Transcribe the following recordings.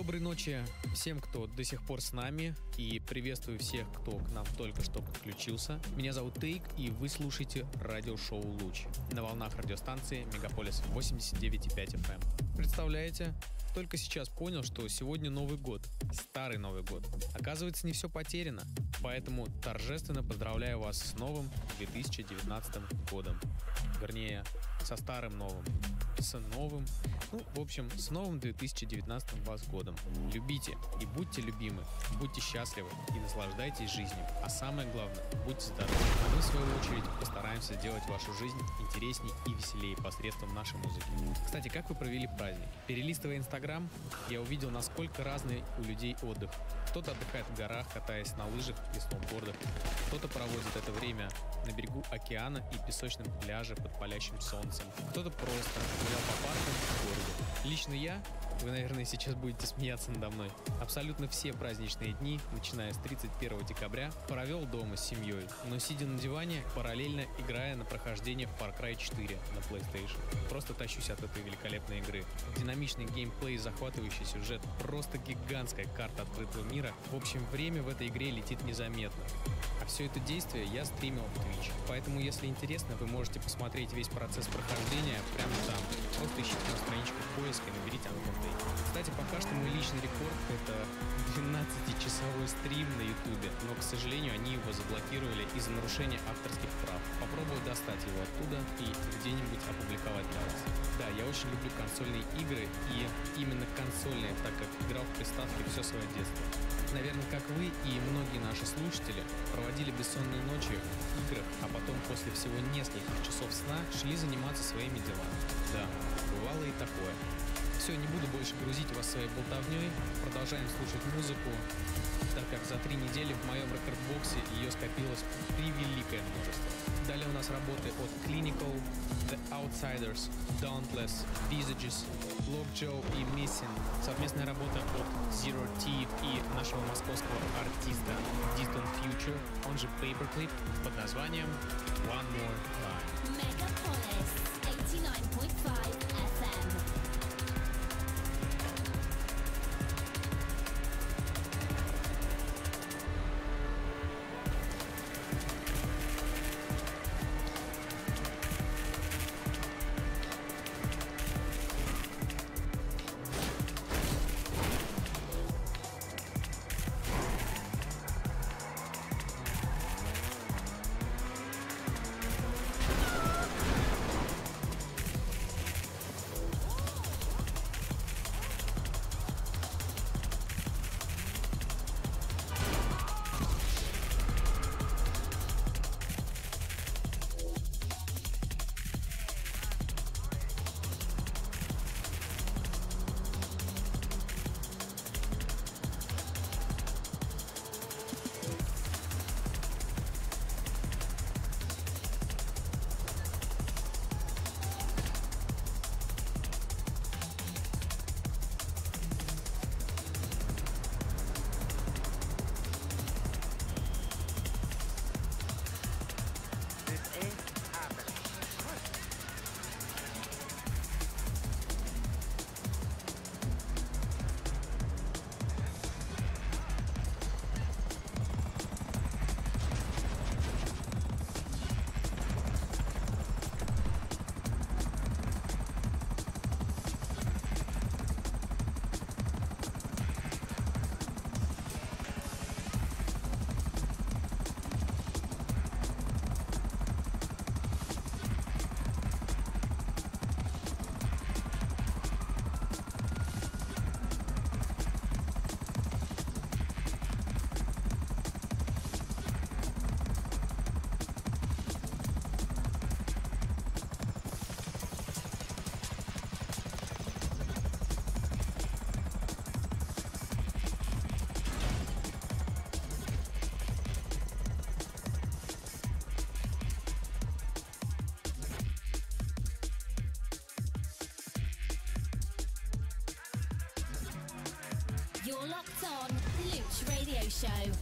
Доброй ночи всем, кто до сих пор с нами, и приветствую всех, кто к нам только что подключился. Меня зовут Тейк, и вы слушаете радиошоу «Луч» на волнах радиостанции Мегаполис 89,5 FM. Представляете? Только сейчас понял, что сегодня Новый год, старый Новый год. Оказывается, не все потеряно, поэтому торжественно поздравляю вас с новым 2019 годом. Вернее, со старым новым. С новым, с новым 2019 вас годом. Любите и будьте любимы, будьте счастливы и наслаждайтесь жизнью. А самое главное, будьте здоровы. А мы, в свою очередь, постараемся сделать вашу жизнь интересней и веселее посредством нашей музыки. Кстати, как вы провели праздник? Перелистывая Инстаграм, я увидел, насколько разный у людей отдых. Кто-то отдыхает в горах, катаясь на лыжах и сноубордах. Кто-то проводит это время на берегу океана и песочном пляже под палящим солнцем. Кто-то просто гулял по паркам в городе. Лично я, вы, наверное, сейчас будете смеяться надо мной, абсолютно все праздничные дни, начиная с 31 декабря, провел дома с семьей, но сидя на диване, параллельно играя на прохождение в Far Cry 4 на PlayStation. Просто тащусь от этой великолепной игры. Динамичный геймплей, захватывающий сюжет, просто гигантская карта открытого мира. В общем, время в этой игре летит незаметно. А все это действие я стримил в Twitch. Поэтому, если интересно, вы можете посмотреть весь процесс прохождения прямо там. Просто ищите на страничку поиска и наберите Uncle. Кстати, пока что мой личный рекорд — это 12-часовой стрим на YouTube, но, к сожалению, они его заблокировали из-за нарушения авторских прав. Попробую достать его оттуда и где-нибудь опубликовать для вас. Да, я очень люблю консольные игры, и именно консольные, так как играл в приставке все свое детство. Наверное, как вы и многие наши слушатели, проводили бессонные ночи в играх, а потом после всего нескольких часов сна шли заниматься своими делами. Да, бывало и такое. Все, не буду больше грузить вас своей болтовней, продолжаем слушать музыку, так как за 3 недели в моем рекордбоксе ее скопилось превеликое множество. Далее у нас работы от Clinical, The Outsiders, Dauntless, Visages, Lockjaw и Missing. Совместная работа от Zero T и нашего московского артиста Distant Future, он же Paperclip, под названием One More Time. Megapolis 89.5 FM. You're locked on Looch Radio Show.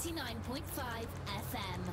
89.5 FM.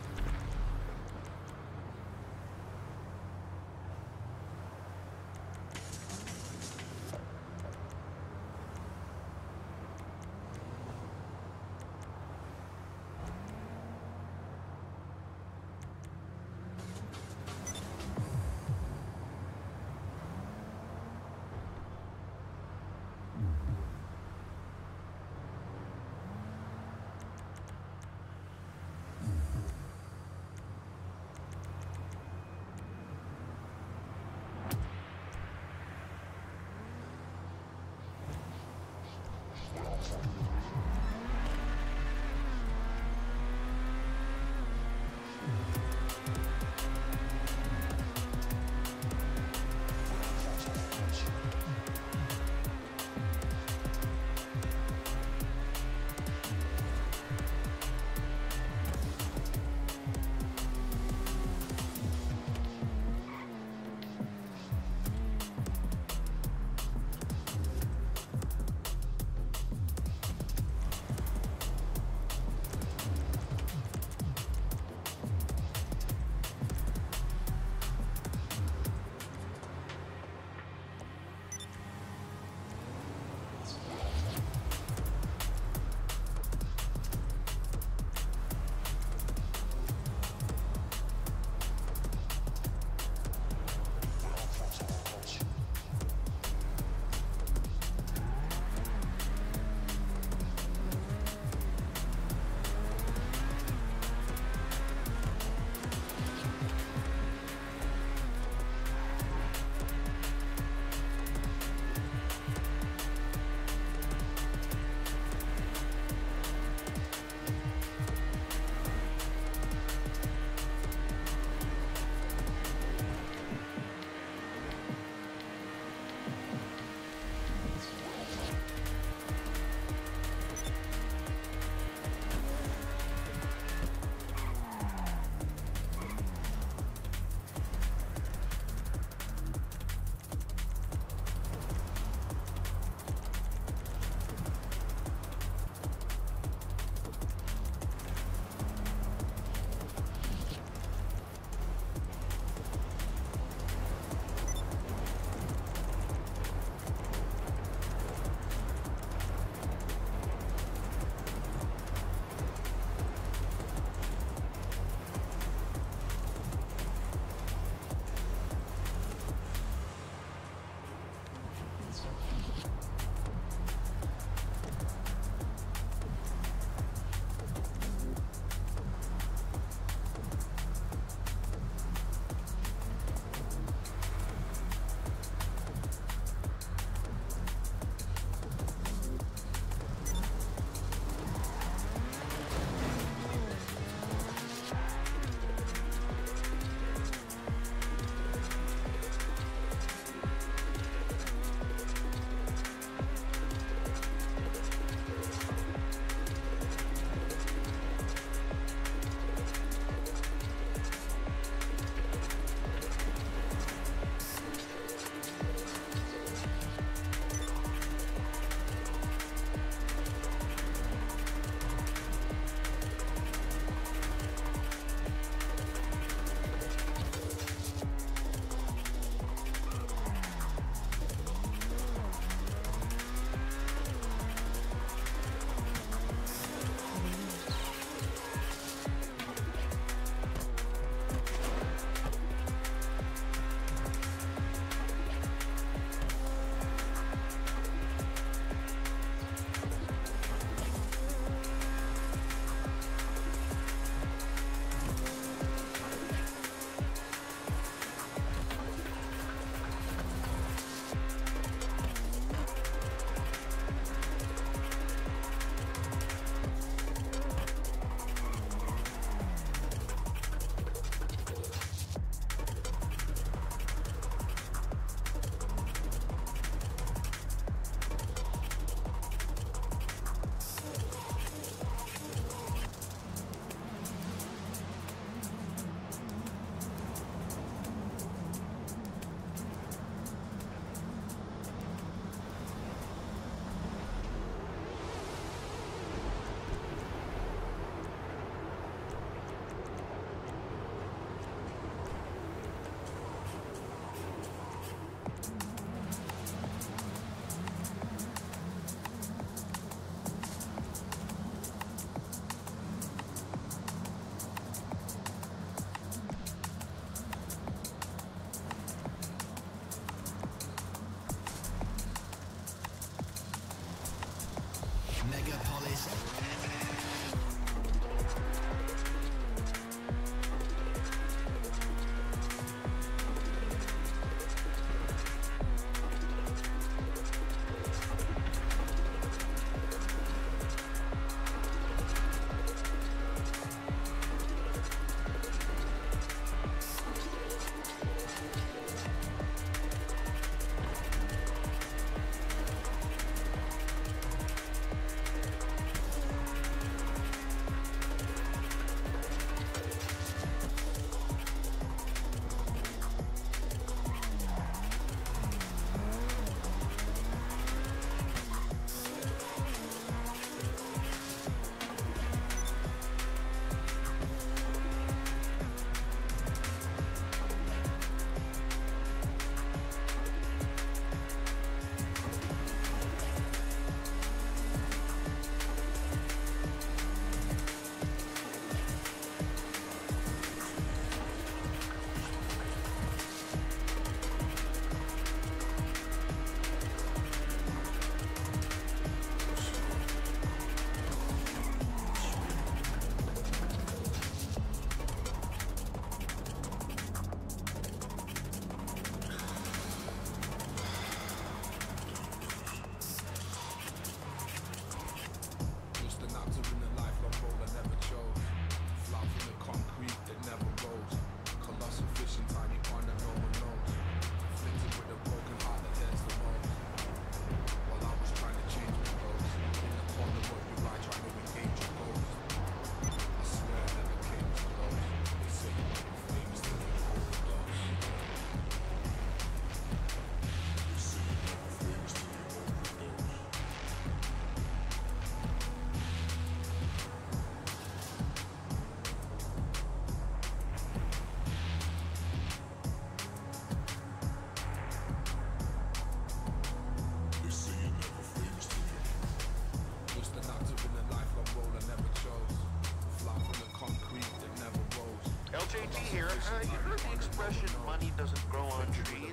JT here. You heard the expression, money doesn't grow on trees?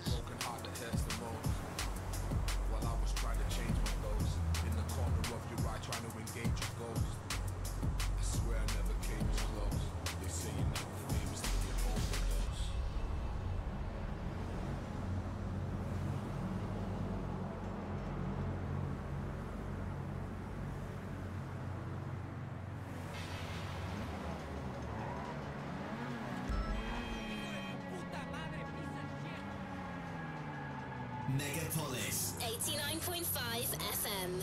While I was trying to change my goals, in the corner of your eye trying to engage your goals. I swear I never came as close. They say you're never famous till you overdose. Megapolis 89.5 FM.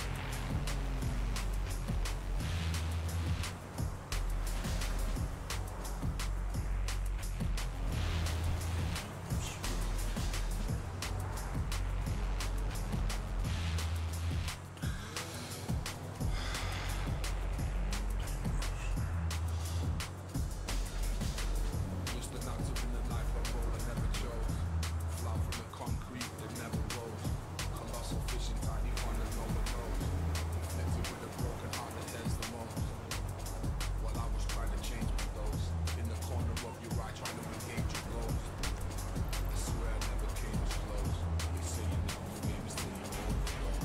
Used to not to win the life I roll, I never chose. Flower from the concrete that never rose. Colossal fishing, tiny on the no one knows. Inflicted with a broken heart that heads the most. While I was trying to change my goals, in the corner of your eye trying to engage your goals. I swear I never came as close. They say you're never famous till you overdose.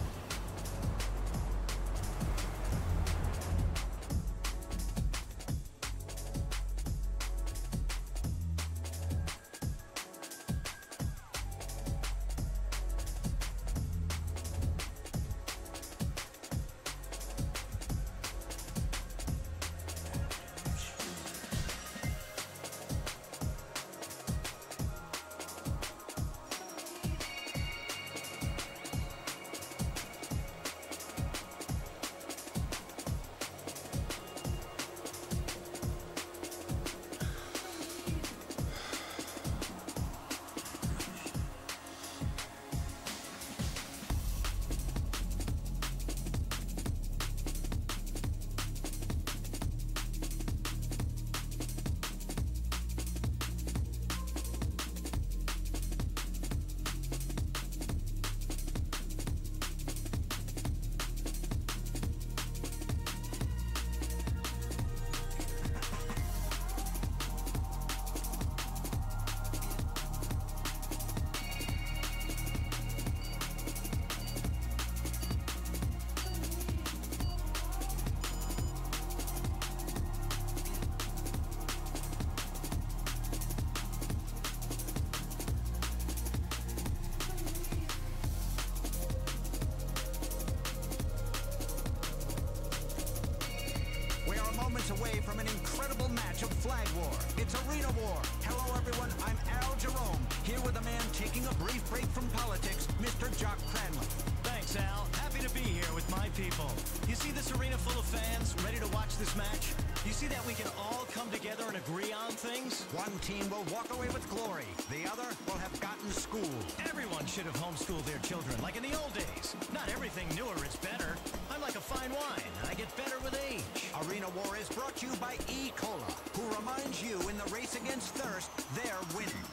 We are moments away from an incredible match of Flag War. It's Arena War. Hello, everyone. I'm Al Jerome, here with a man taking a brief break from politics, Mr. Jock Cranley. Thanks, Al. Happy to be here with my people. You see this arena full of fans ready to watch this match? You see that we can all come together and agree on things? One team will walk away with glory. The other will have gotten schooled. Everyone should have homeschooled their children, like in the old days. Not everything newer is better. I'm like a fine wine. I get better with age. Arena War is brought to you by E. Cola, who reminds you in the race against thirst, they're winning.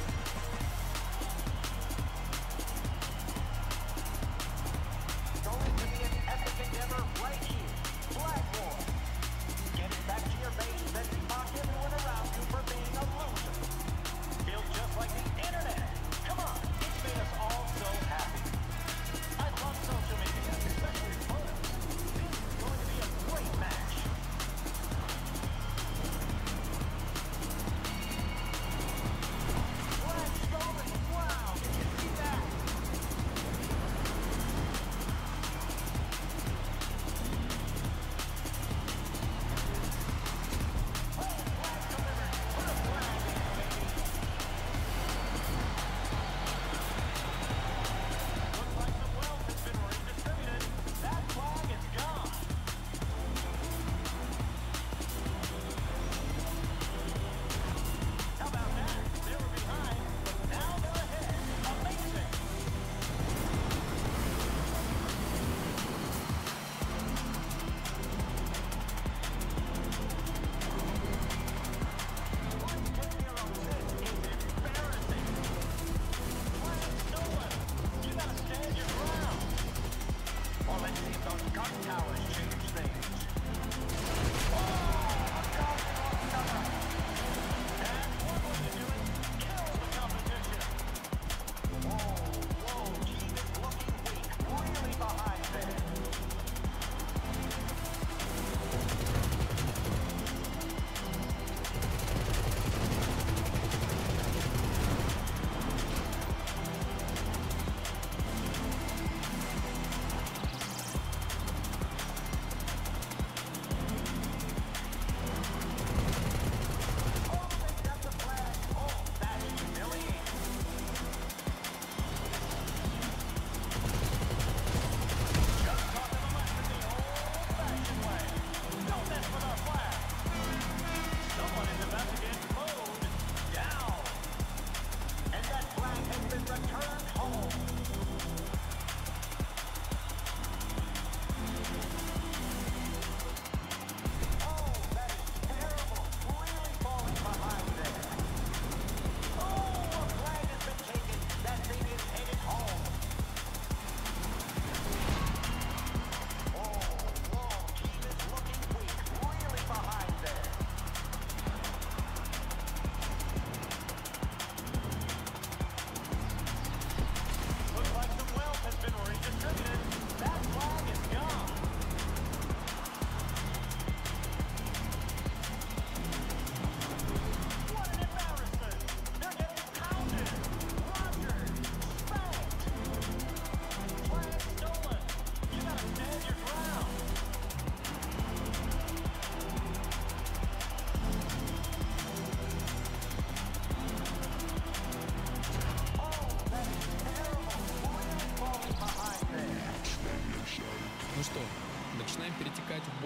Going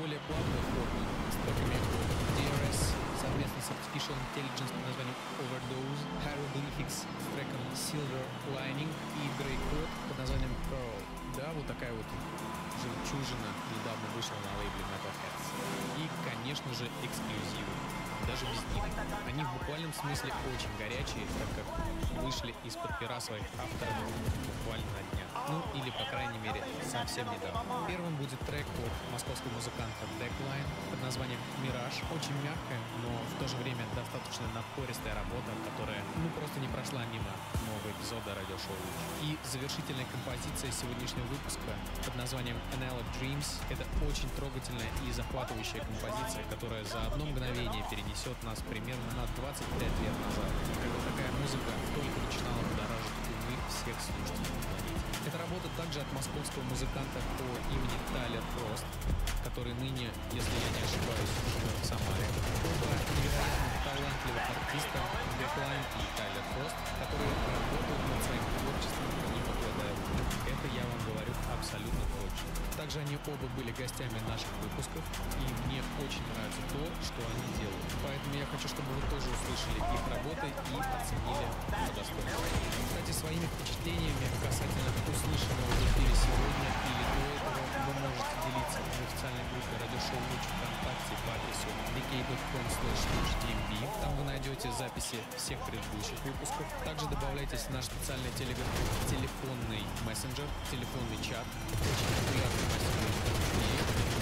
более плавную форму с треками от DRS совместно с Artificial Intelligence под названием Overdose, Hieroglyphics с треком Silver Lining и Grey Code под названием Pearl. Да, вот такая вот жемчужина недавно вышла на лейбле Metalheadz. И, конечно же, эксклюзивы. Даже без них. Они в буквальном смысле очень горячие, так как вышли из-под пера своих авторов буквально на днях. Ну, или, по крайней мере, совсем недавно. Первым будет трек от московского музыканта Deckline под названием «Мираж». Очень мягкая, но в то же время достаточно напористая работа, которая, просто не прошла мимо нового эпизода радиошоу. И завершительная композиция сегодняшнего выпуска под названием Analog Dreams. Это очень трогательная и захватывающая композиция, которая за одно мгновение перенесет нас примерно на 25 лет назад, когда такая музыка только начинала будоражить умы всех слушателей на планете. Эта работа также от московского музыканта по имени Тайлер Фрост, который ныне, если я не ошибаюсь, живет в Самаре. Оба невероятно талантливых артиста, Deckline и Тайлер Фрост, которые работают над своим творчеством, не покладая рук. Это я вам говорю абсолютно точно. Также они оба были гостями наших выпусков, и мне очень нравится то, что они делают. Поэтому я хочу, чтобы вы тоже услышали их работы и оценили по достоинству. Кстати, своими впечатлениями касательно услышанного в эфире сегодня или до этого вы можете делиться в официальной группе радиошоу «Луч» ВКонтакте по адресу vk.com/luch.tmb. Там вы найдете записи всех предыдущих выпусков. Также добавляйтесь в наш специальный телефонный мессенджер, телефонный чат. Очень популярный мессенджер в мире.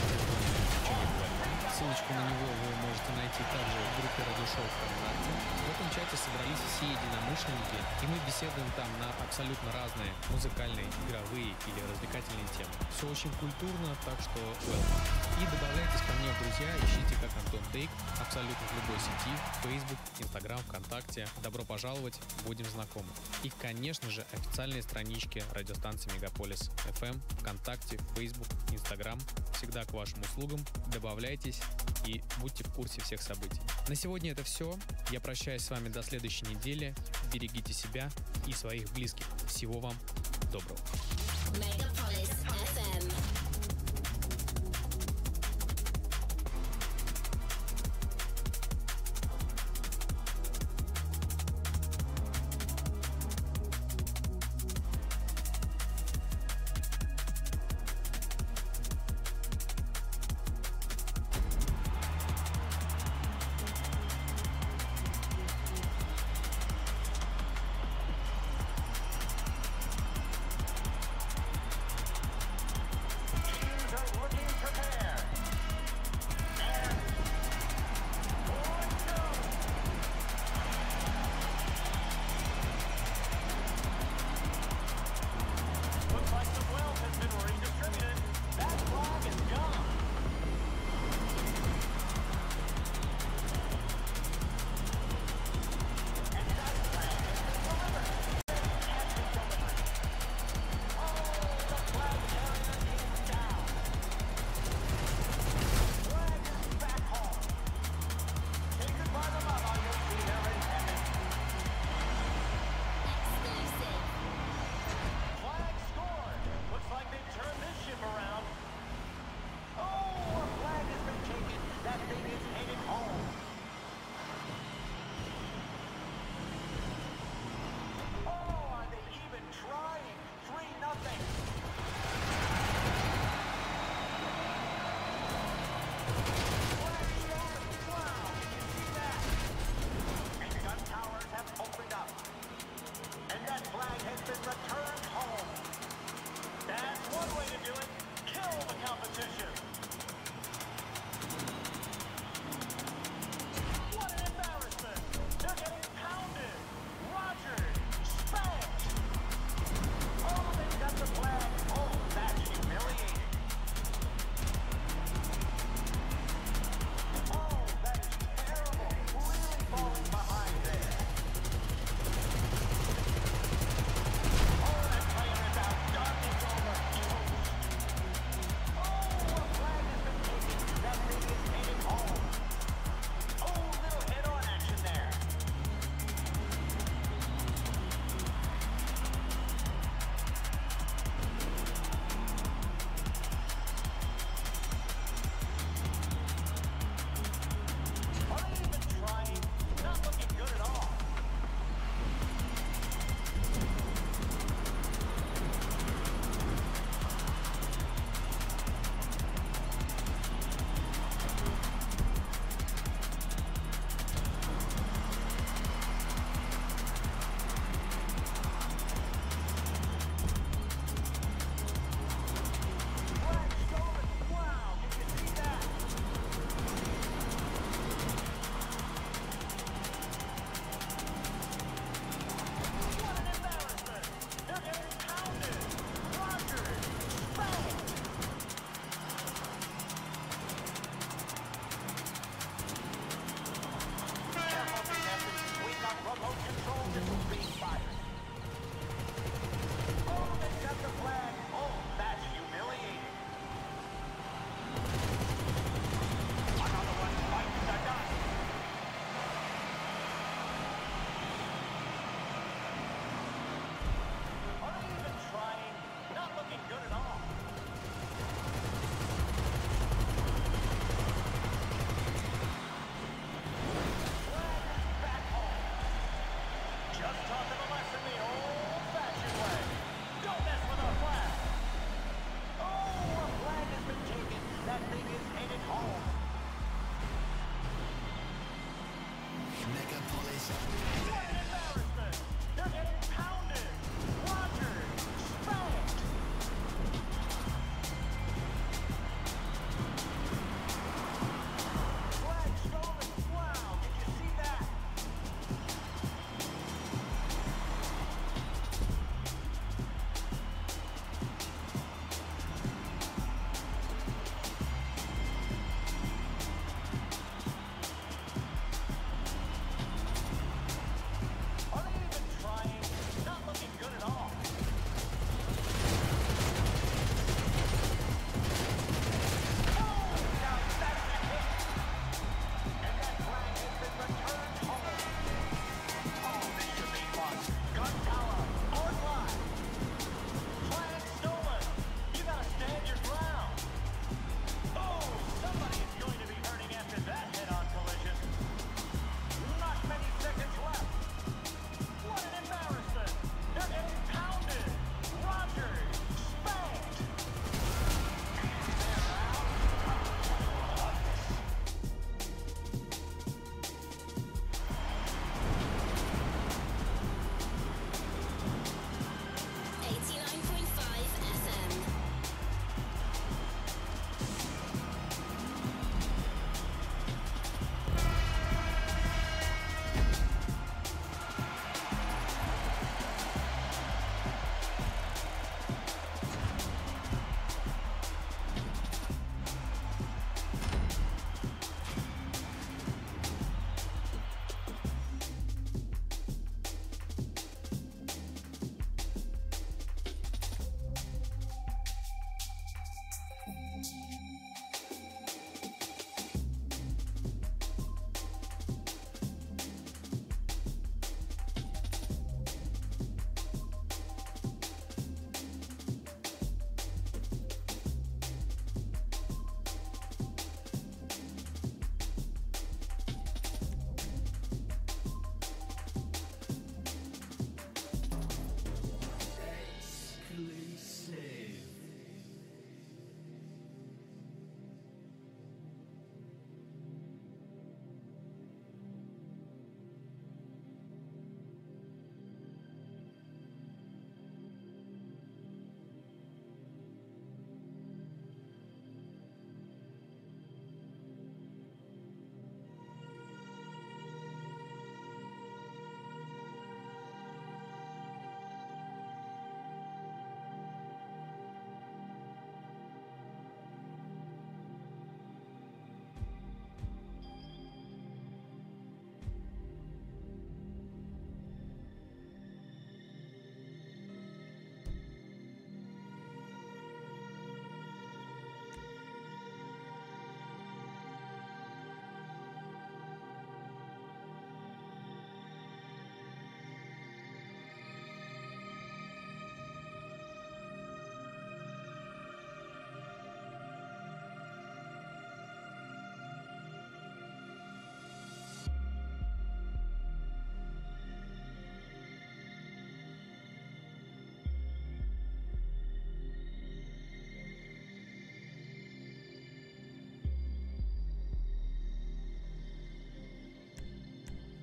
Ссылочку на него вы можете найти также в группе радиошоу ВКонтакте. В этом чате собрались все единомышленники, и мы беседуем там на абсолютно разные музыкальные, игровые или развлекательные темы. Все очень культурно, так что welcome. И добавляйтесь ко мне в друзья, ищите как Антон Тейк абсолютно в любой сети, Facebook, Instagram, ВКонтакте. Добро пожаловать, будем знакомы. И, конечно же, официальные странички радиостанции Мегаполис FM, ВКонтакте, Facebook, Instagram всегда к вашим услугам. Добавляйтесь и будьте в курсе всех событий. На сегодня это все. Я прощаюсь с вами до следующей недели. Берегите себя и своих близких. Всего вам доброго. Megapolis FM.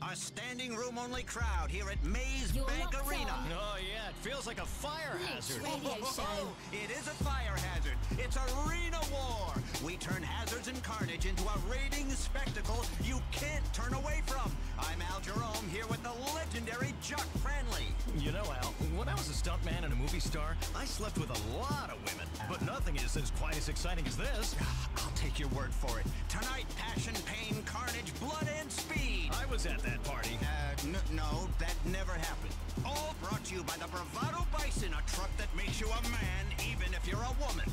A standing room only crowd here at Maze You're Bank locked Arena. on. Oh, yeah, it feels like a fire hazard. Radio show. It is a fire hazard. It's Arena War. We turn hazards and carnage into a rating spectacle you can't turn away from. I'm Al Jerome here with the legendary Jock Cranley. You know, Al, when I was a stuntman and a movie star, I slept with a lot of women. But nothing is as quite as exciting as this. I'll take your word for it. Tonight, passion, pain, carnage, blood, and speed. I was at that party. No, that never happened. All brought to you by the Bravado Bison, a truck that makes you a man even if you're a woman.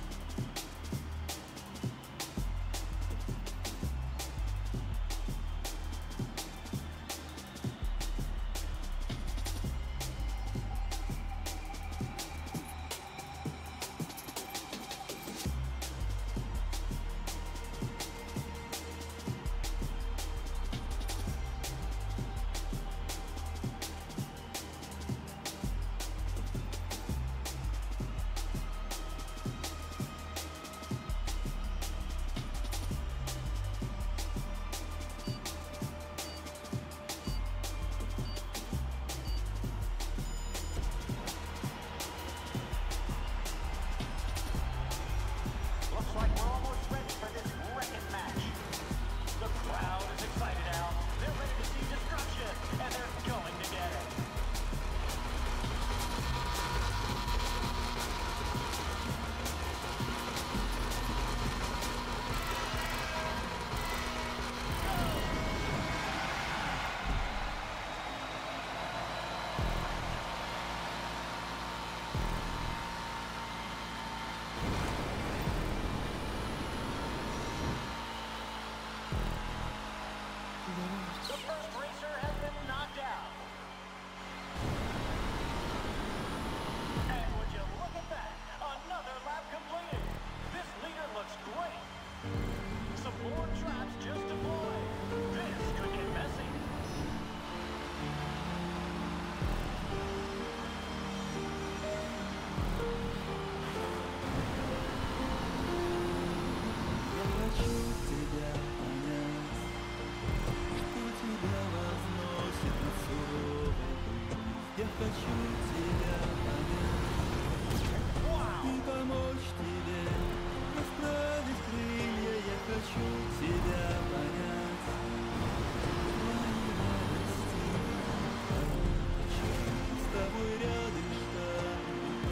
Looks like we're almost ready for this wrecking match. The crowd is excited, Al. They're ready to see destruction, and they're going to get it. The first racer has been knocked out. And would you look at that? Another lap completed. This leader looks great. Some more traps just deployed. This could get messy. Я хочу тебя понять, что тебя возносит над суровой пылью. Я хочу тебя понять и помочь тебе расправить крылья. Я хочу тебя понять, твои радости, твои печали, с тобой рядышком.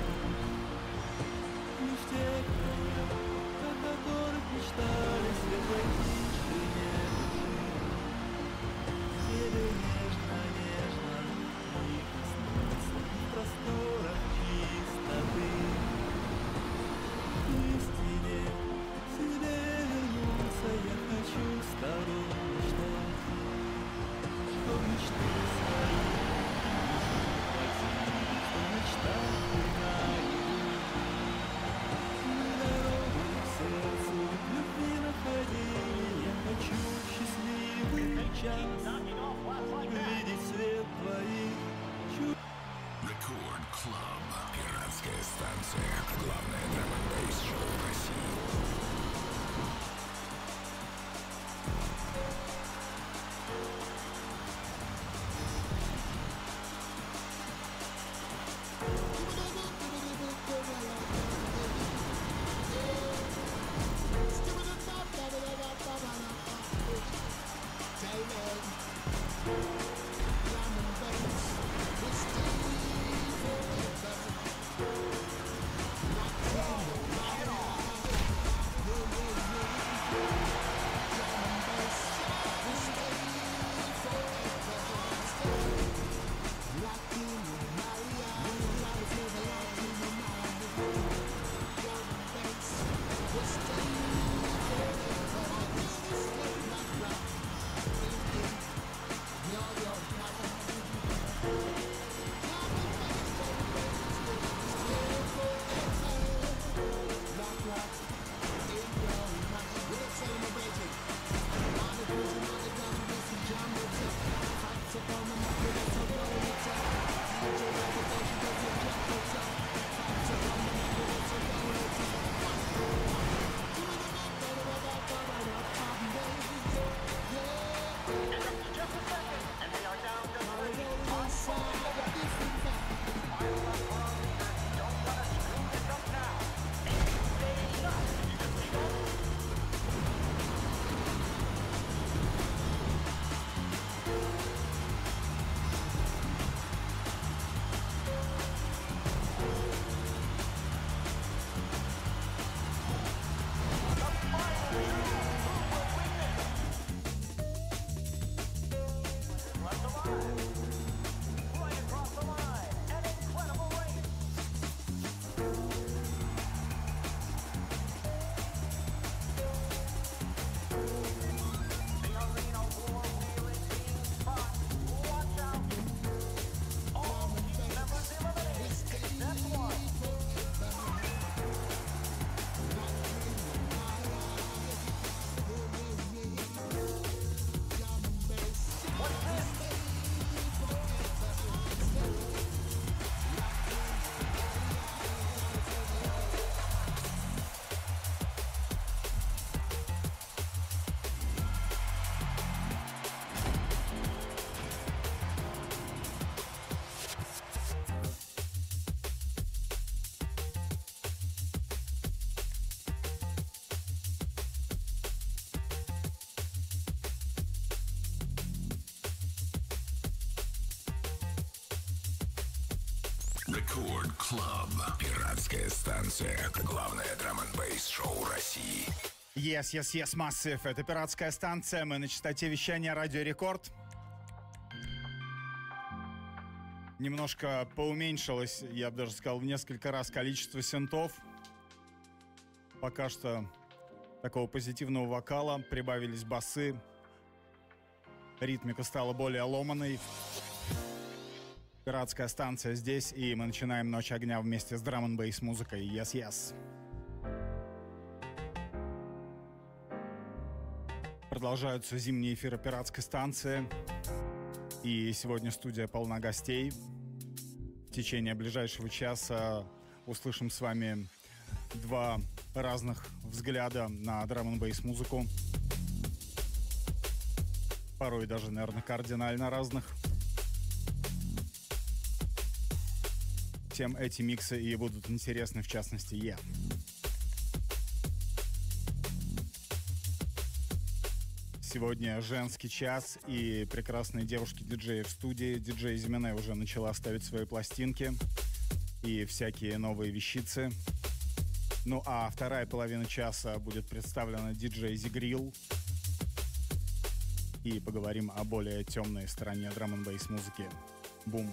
И в тех краях, о которых мечтали, светлой тишине души. Тебе нежно-нежно и коснуться в просторах чистоты. К истине себе вернуться я хочу с тобой мечтать, чтоб мечты свои не что мечтать ты наяву. Дорогу к сердцу любви находили, я хочу счастливый час видеть свет твоих чувств. Record Club. Пиратская станция. Главное драм-н-бейс-шоу в России. Record Club. Пиратская станция. Главное драм-н-бейс-шоу России. Yes, Massive. Это пиратская станция. Мы на частоте вещания Радио Рекорд. Немножко поуменьшилось, я бы даже сказал, в несколько раз количество синтов. Пока что такого позитивного вокала. Прибавились басы. Ритмика стала более ломаной. Пиратская станция здесь, и мы начинаем «Ночь огня» вместе с драм-н-бейс музыкой. Yes. Продолжаются зимние эфиры пиратской станции. И сегодня студия полна гостей. В течение ближайшего часа услышим с вами два разных взгляда на драм-н-бейс музыку. Порой даже, наверное, кардинально разных. Всем эти миксы и будут интересны, в частности, Сегодня женский час и прекрасные девушки-диджеи в студии. Диджей Зименей уже начала ставить свои пластинки и всякие новые вещицы. Ну а вторая половина часа будет представлена диджей Зигрил. И поговорим о более темной стороне драм-н-бейс музыки. Бум!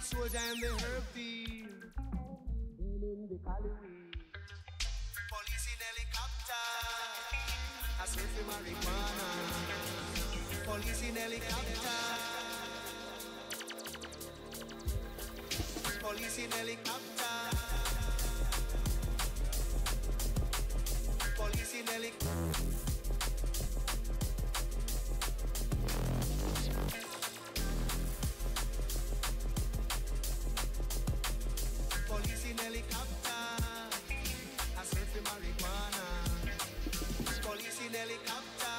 soldier in the herb field. In the Cali. Police in helicopter. I search for marijuana. Police in helicopter. Police in helicopter. Police in helicopter. Police in helicopter. I search for marijuana. Police in helicopter.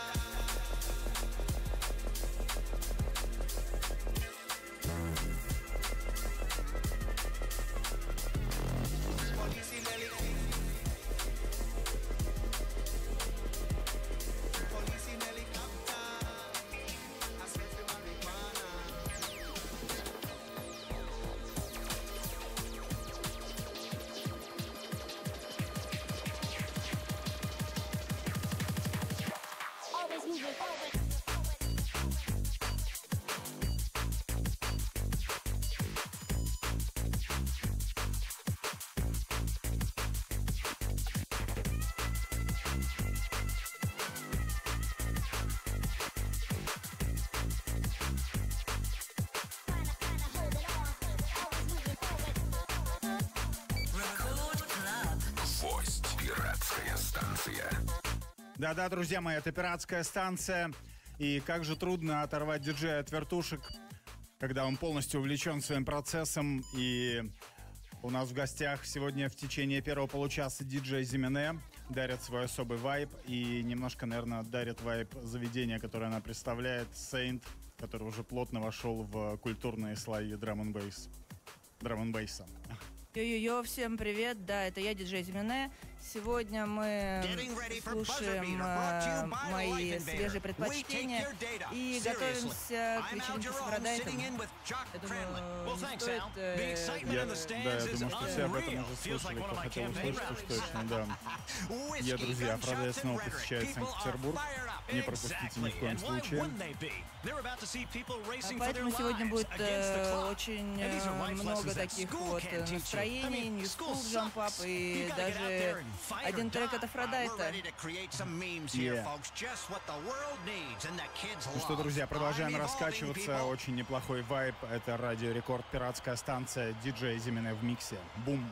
Police in helicopter. Police in helicopter. I search for marijuana. Always moving forward. Вось пиратская станция. Да-да, друзья мои, это пиратская станция. И как же трудно оторвать диджея от вертушек, когда он полностью увлечен своим процессом. И у нас в гостях сегодня в течение первого получаса диджей Зимене дарит свой особый вайб. И немножко, наверное, дарит вайб заведения, которое она представляет, Saint, который уже плотно вошел в культурные слои драм-н-бейса. Йо-йо-йо, всем привет, да, это я, диджей Зимене. Сегодня мы слушаем мои свежие предпочтения и готовимся к вечеринке с Фарадайтом. Я думаю, стоит... Я думаю, что все об этом уже слышали, кто хотел услышать, уж точно, да. Я, друзья, Фарадайт снова посещает Санкт-Петербург. Не пропустите ни в коем случае. Поэтому сегодня будет очень много таких вот настроений, New School Jump Up и даже один трек от Афродайта. Ну что, друзья, продолжаем раскачиваться. Очень неплохой вайб. Это Радио Рекорд, пиратская станция. Диджей Зимене в миксе. Бум!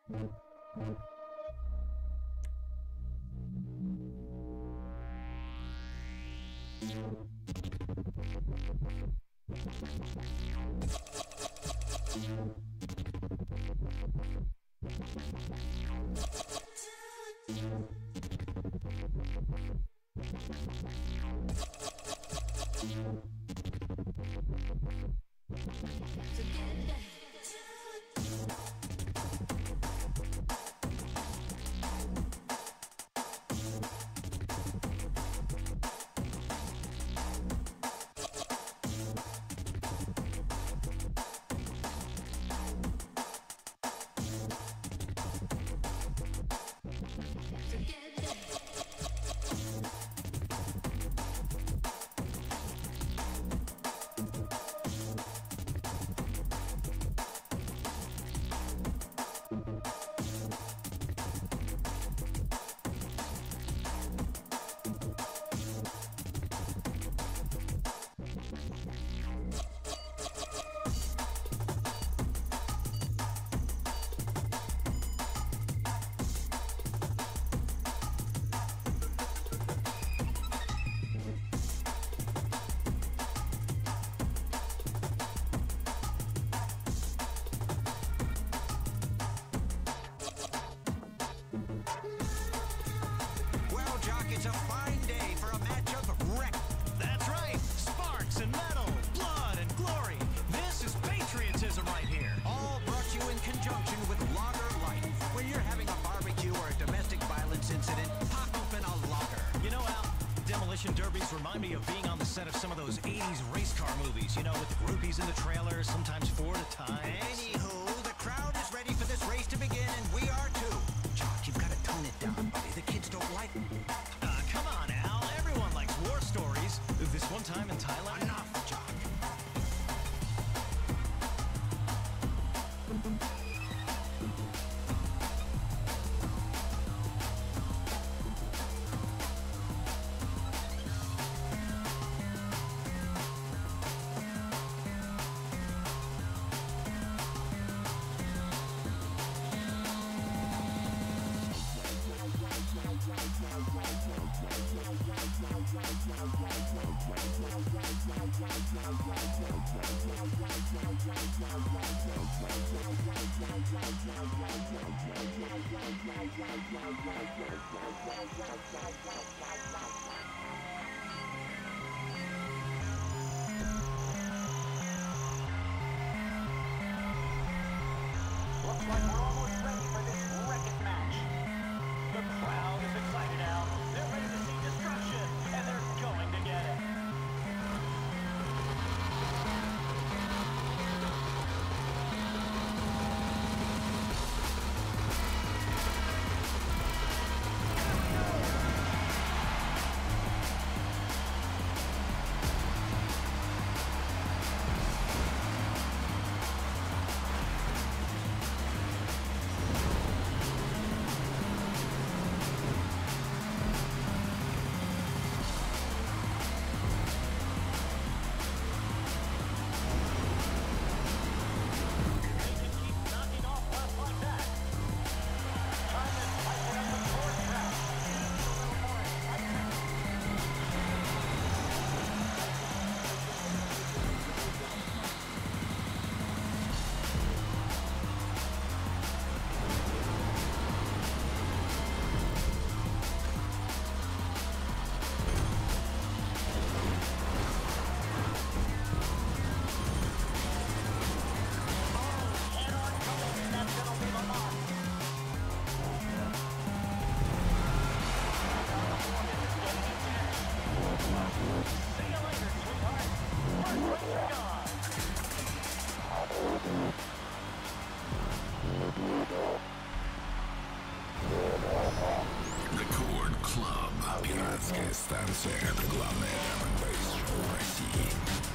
It's a fine day for a match of wreck. That's right. Sparks and metal, blood and glory. This is patriotism right here. All brought to you in conjunction with Lager Light. When you're having a barbecue or a domestic violence incident, pop open a lager. You know, Al, demolition derbies remind me of being on the set of some of those 80s race car movies, you know, with the groupies in the trailer, sometimes four at a time. Anywho, the crowd is ready for this race to begin, and we are too. Jock, you've got to tone it down, buddy. The kids don't like it. Come on, Al. Everyone likes war stories. This one time in Thailand. Enough, Jock. Looks like we're almost ready for this wrecking match. The crowd is excited, Al. They're ready to see destruction, and they're going to get it. Record Club. Пиратская станция. Главное драм-н-бейс-шоу России.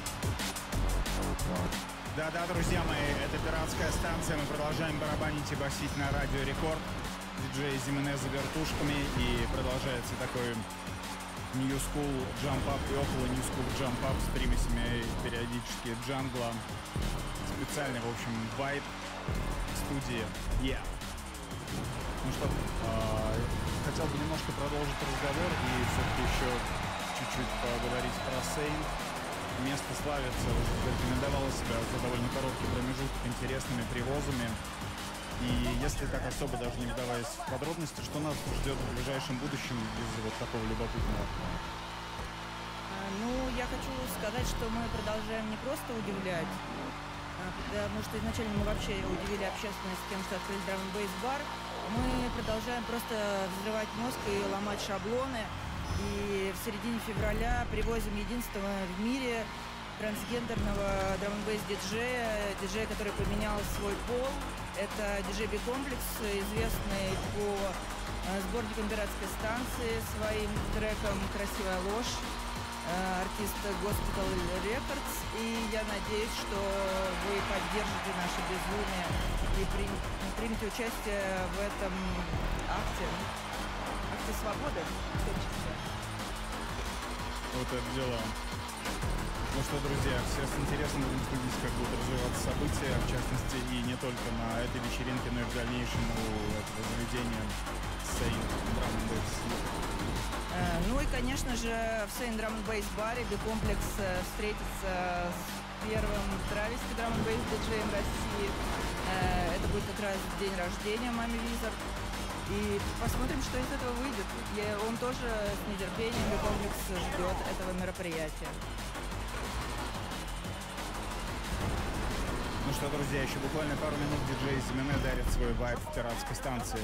Да-да, друзья мои, это пиратская станция. Мы продолжаем барабанить и басить на радио Рекорд. Диджей Зимене за вертушками. И продолжается такой New School Jump Up и около New School Jump Up с примесями периодически джангла. Специальный, в общем, вайб в студии. Yeah. Ну что, хотел бы немножко продолжить разговор и все-таки еще чуть-чуть поговорить про Saint. Место славится, уже зарекомендовало себя за довольно короткий промежуток интересными привозами. И если так особо даже не вдаваясь в подробности, что нас ждет в ближайшем будущем из вот такого любопытного? Ну, я хочу сказать, что мы продолжаем не просто удивлять, потому что изначально мы вообще удивили общественность тем, что открыли драм-н-бейс-бар. Мы продолжаем просто взрывать мозг и ломать шаблоны. И в середине февраля привозим единственного в мире трансгендерного драм-н-бейс-диджея, диджея, который поменял свой пол. Это диджей B-Complex, известный по сборнику «Пиратской станции» своим треком «Красивая ложь», артист Gospel Records. И я надеюсь, что вы поддержите наше безумие и примете участие в этом акте свободы, в том числе. Вот это дела. Ну что, друзья, все с интересом будем следить, как будут развиваться события, в частности, и не только на этой вечеринке, но и в дальнейшем у этого заведения Saint Drum & Bass. Ну и, конечно же, в Saint Drum & Bass баре B-Complex встретится с первым травести Drum & Bass диджеем России. Это будет как раз день рождения Мами Визард. И посмотрим, что из этого выйдет. Он тоже с нетерпением B-Complex ждет этого мероприятия. Ну что, друзья, еще буквально пару минут диджей Зимене дарит свой вайб в пиратской станции.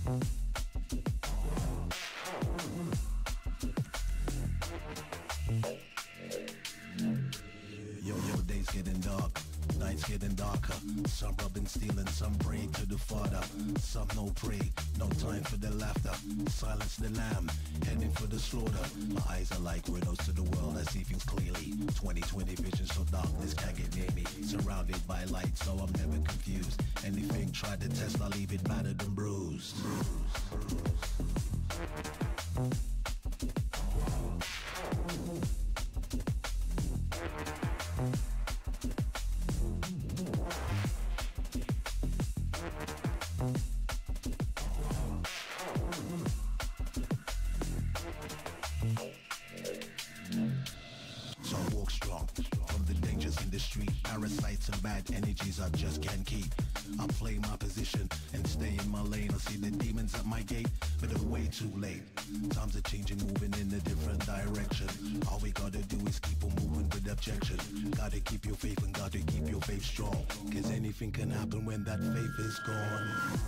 Getting dark, nights getting darker. Some robbing, stealing, some pray to the Father. Some no pray, no time for the laughter. Silence the lamb, heading for the slaughter. My eyes are like windows to the world, I see things clearly. 20/20 vision, so darkness can't get near me. Surrounded by light, so I'm never confused. Anything tried to test, I leave it battered and bruised. I just can't keep. I play my position and stay in my lane. I see the demons at my gate, but they're way too late. Times are changing, moving in a different direction. All we gotta do is keep on moving with objection. Gotta keep your faith and gotta keep your faith strong. Cause anything can happen when that faith is gone.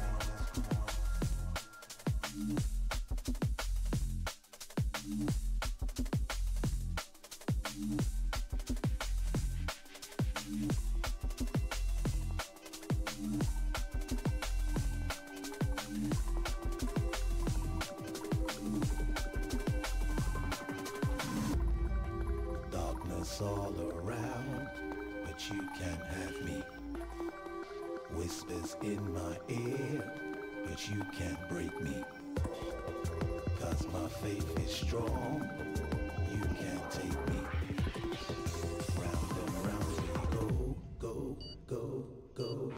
All around, but you can't have me. Whispers in my ear, but you can't break me. Cause my faith is strong, you can't take me. Round and round we go, go, go, go.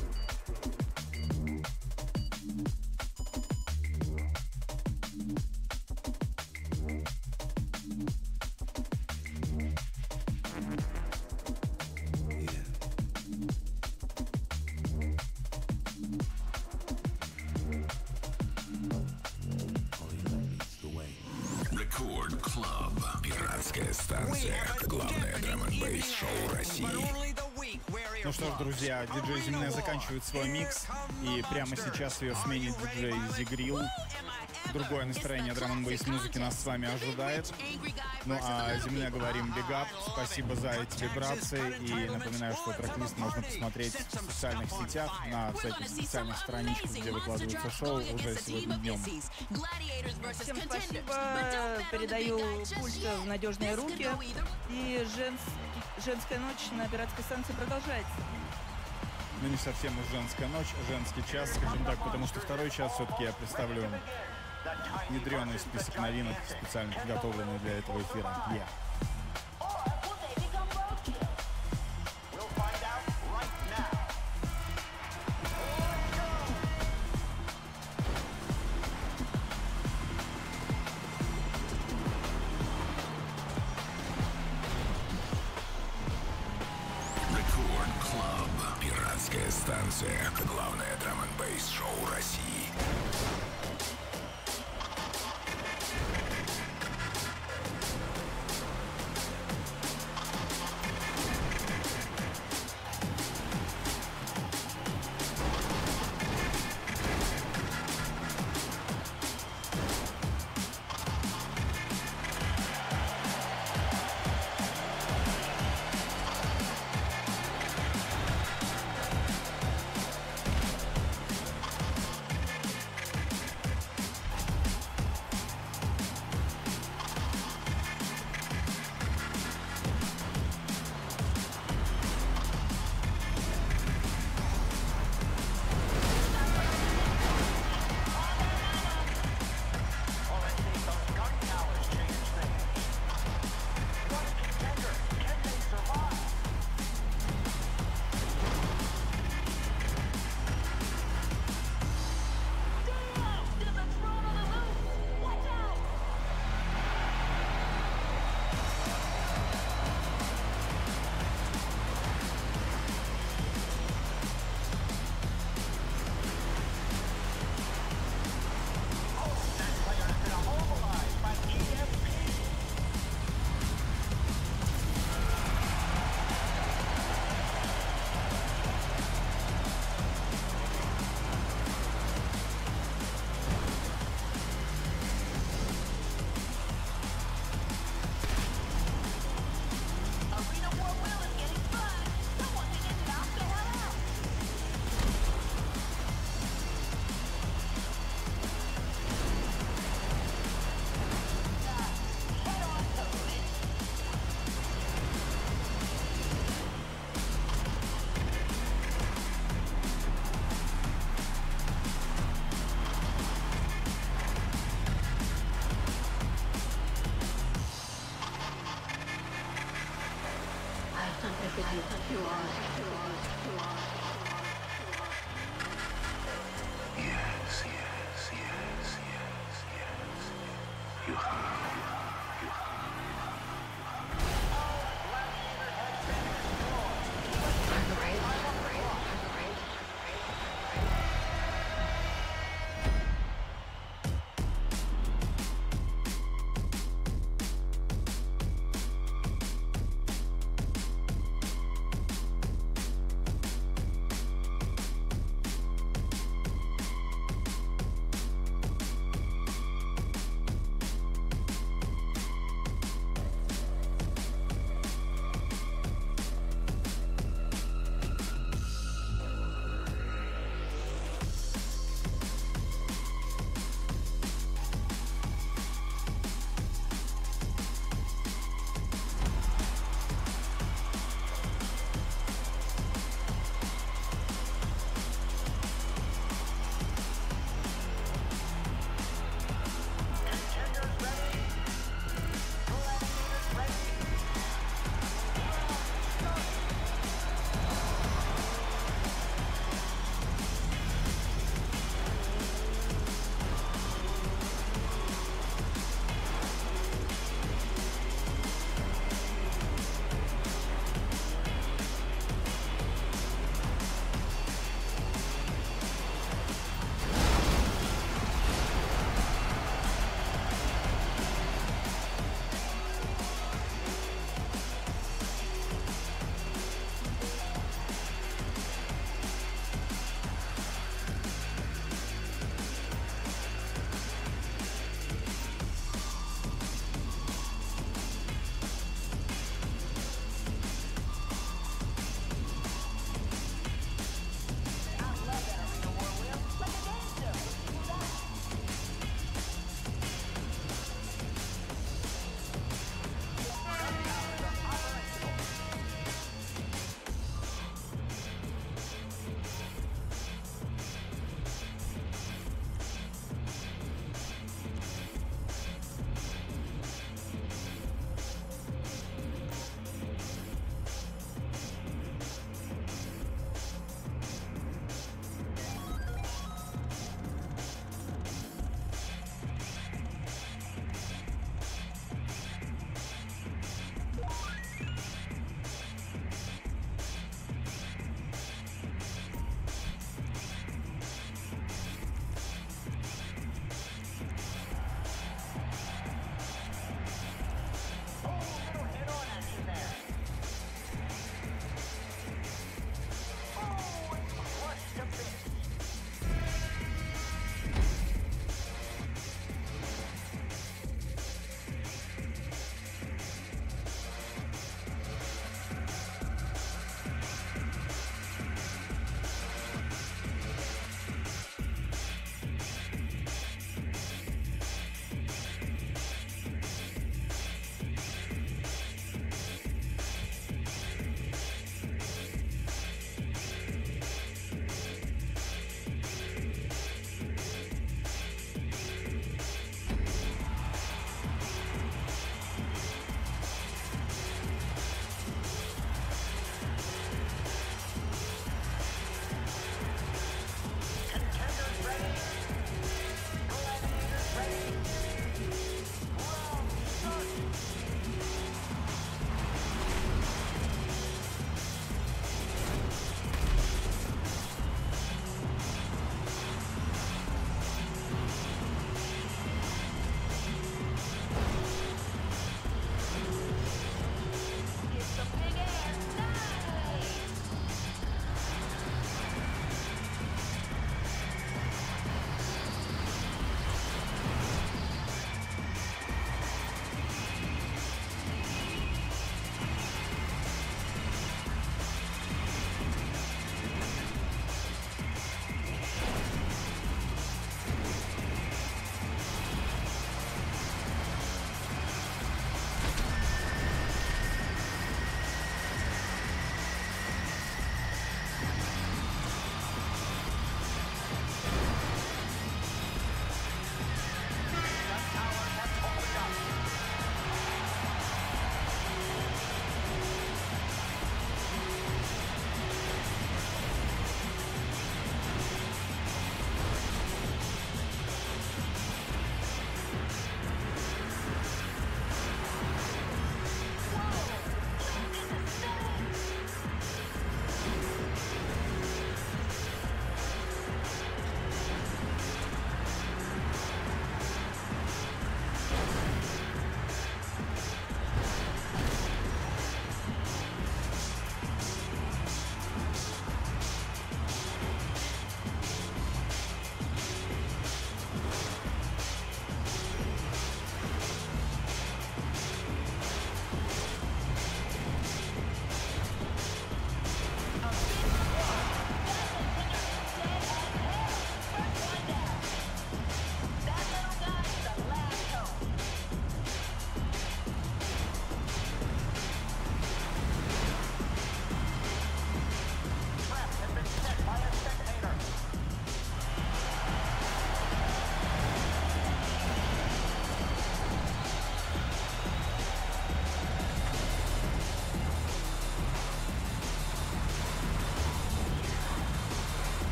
Ну что ж, друзья, диджей Земля заканчивает свой микс, и прямо сейчас ее сменит диджей Зигрил. Другое настроение драм-н-бейс музыки нас с вами ожидает. Ну а Земля говорим big up, спасибо за эти вибрации, и напоминаю, что трек-лист можно посмотреть в социальных сетях, на всяких специальных страничках, где выкладывается шоу уже сегодня днем. Всем спасибо, передаю пульт в надежные руки, и женская ночь на пиратской станции продолжается. Ну не совсем уж женская ночь, а женский час, скажем так, потому что второй час все-таки я представлю ядреный список новинок, специально подготовленный для этого эфира. Пиратская станция. Главное драм-н-бейс шоу России.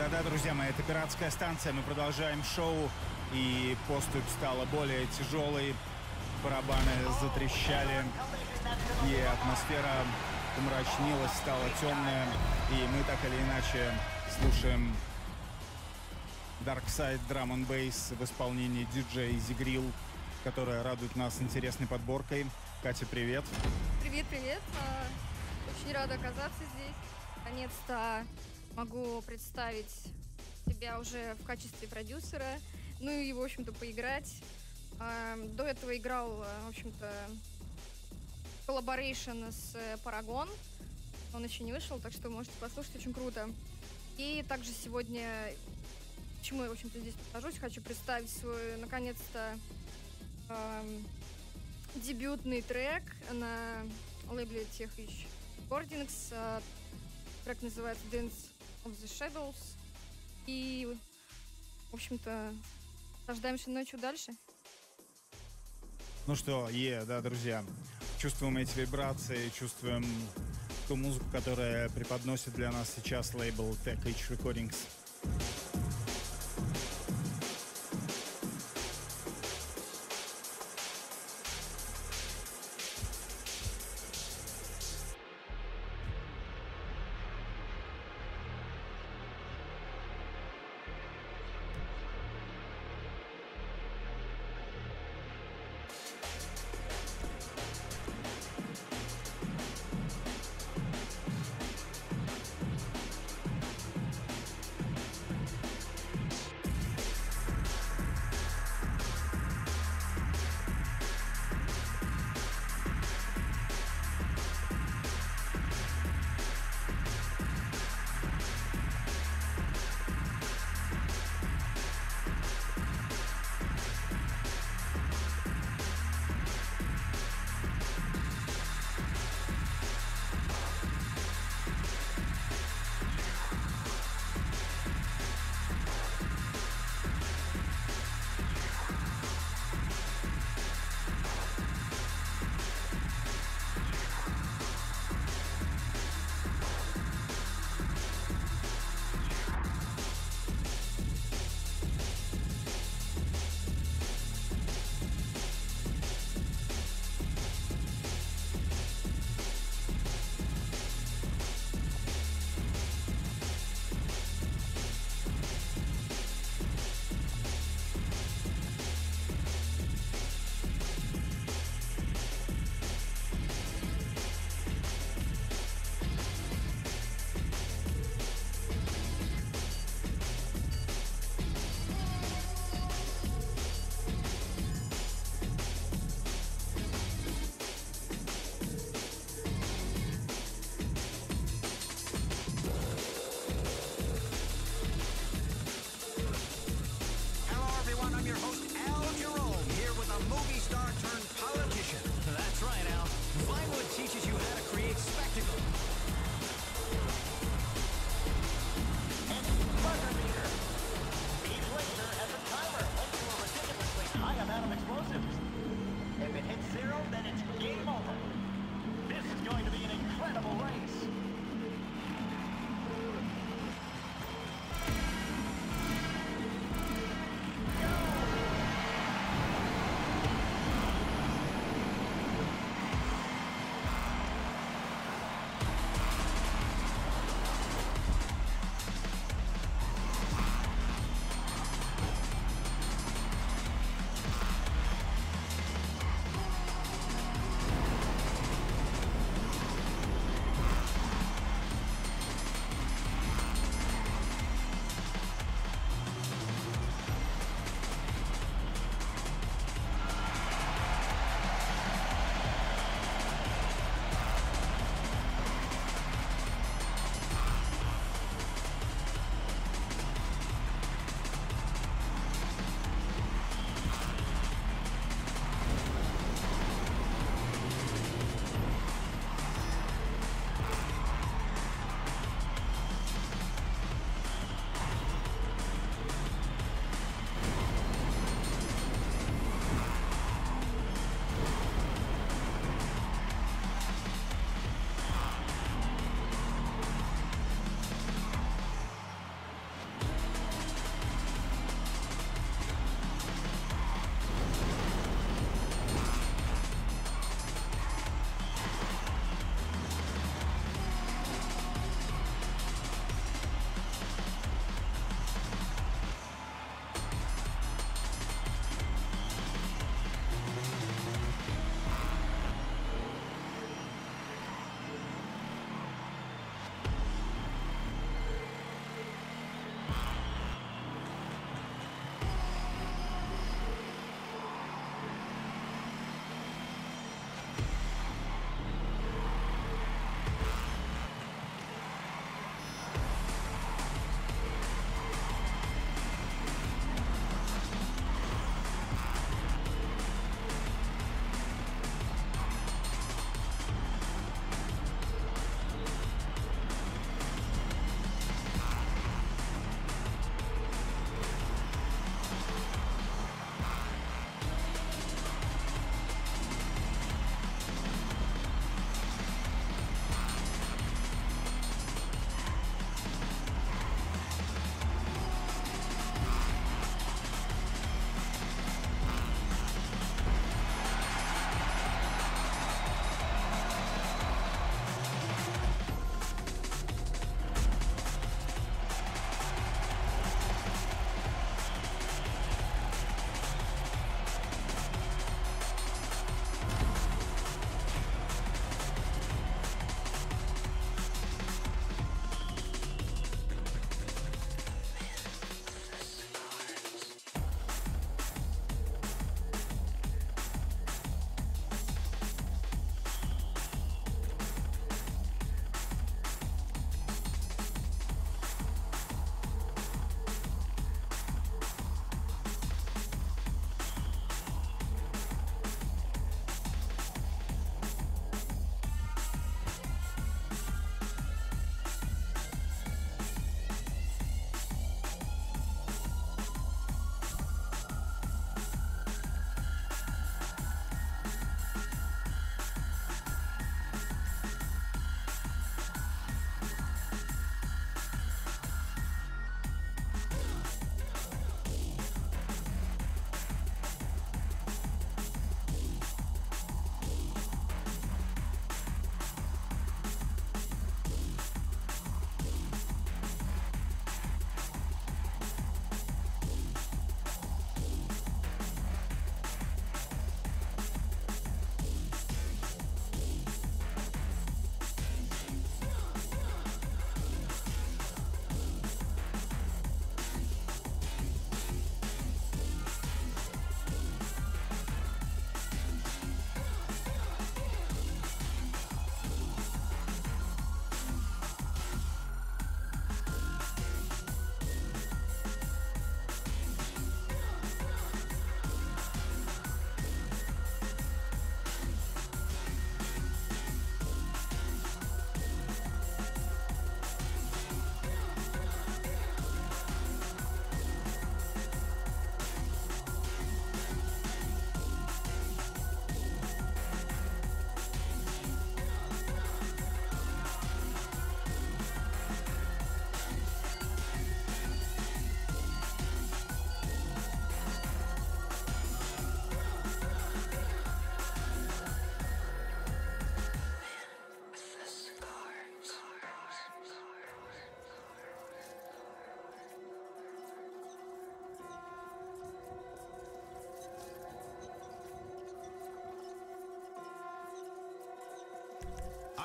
Да-да, друзья мои, это «Пиратская станция». Мы продолжаем шоу, и поступь стала более тяжелой. Барабаны затрещали, и атмосфера помрачнилась, стала темная. И мы так или иначе слушаем Dark Side Drum and Bass в исполнении DJ Zigrill, которая радует нас интересной подборкой. Катя, привет. Привет. Очень рада оказаться здесь. Наконец-то могу представить себя уже в качестве продюсера, ну и, в общем-то, поиграть. До этого играл, в общем-то, коллаборейшн с Paragon. Он еще не вышел, так что можете послушать, очень круто. И также сегодня, почему я, в общем-то, здесь нахожусь, хочу представить свой, наконец-то, дебютный трек на лейбле Tech Age Recordings. Трек называется Dance of the Shadows. И, в общем-то, рождаемся ночью дальше. Ну что, да, друзья, чувствуем эти вибрации, чувствуем ту музыку, которая преподносит для нас сейчас лейбл Tech Age Recordings.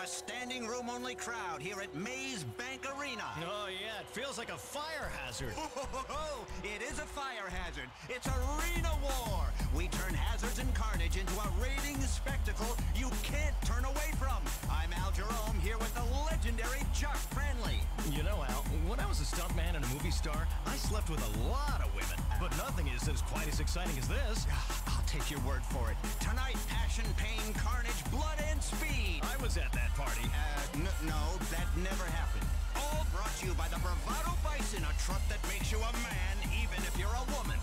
a standing room only crowd here at Maze Bank Arena. Oh, yeah, it feels like a fire hazard. It is a fire hazard. It's Arena War. We turn hazards and carnage into a rating spectacle you can't turn away from. I'm Al Jerome here with the legendary Chuck Friendly. You know, Al, when I was a stuntman and a movie star, I slept with a lot of women. But nothing is as quite as exciting as this. I'll take your word for it. Tonight, passion, pain, carnage, blood, and speed. I was at that party. No, that never happened. All brought to you by the Bravado Bison, a truck that makes you a man even if you're a woman.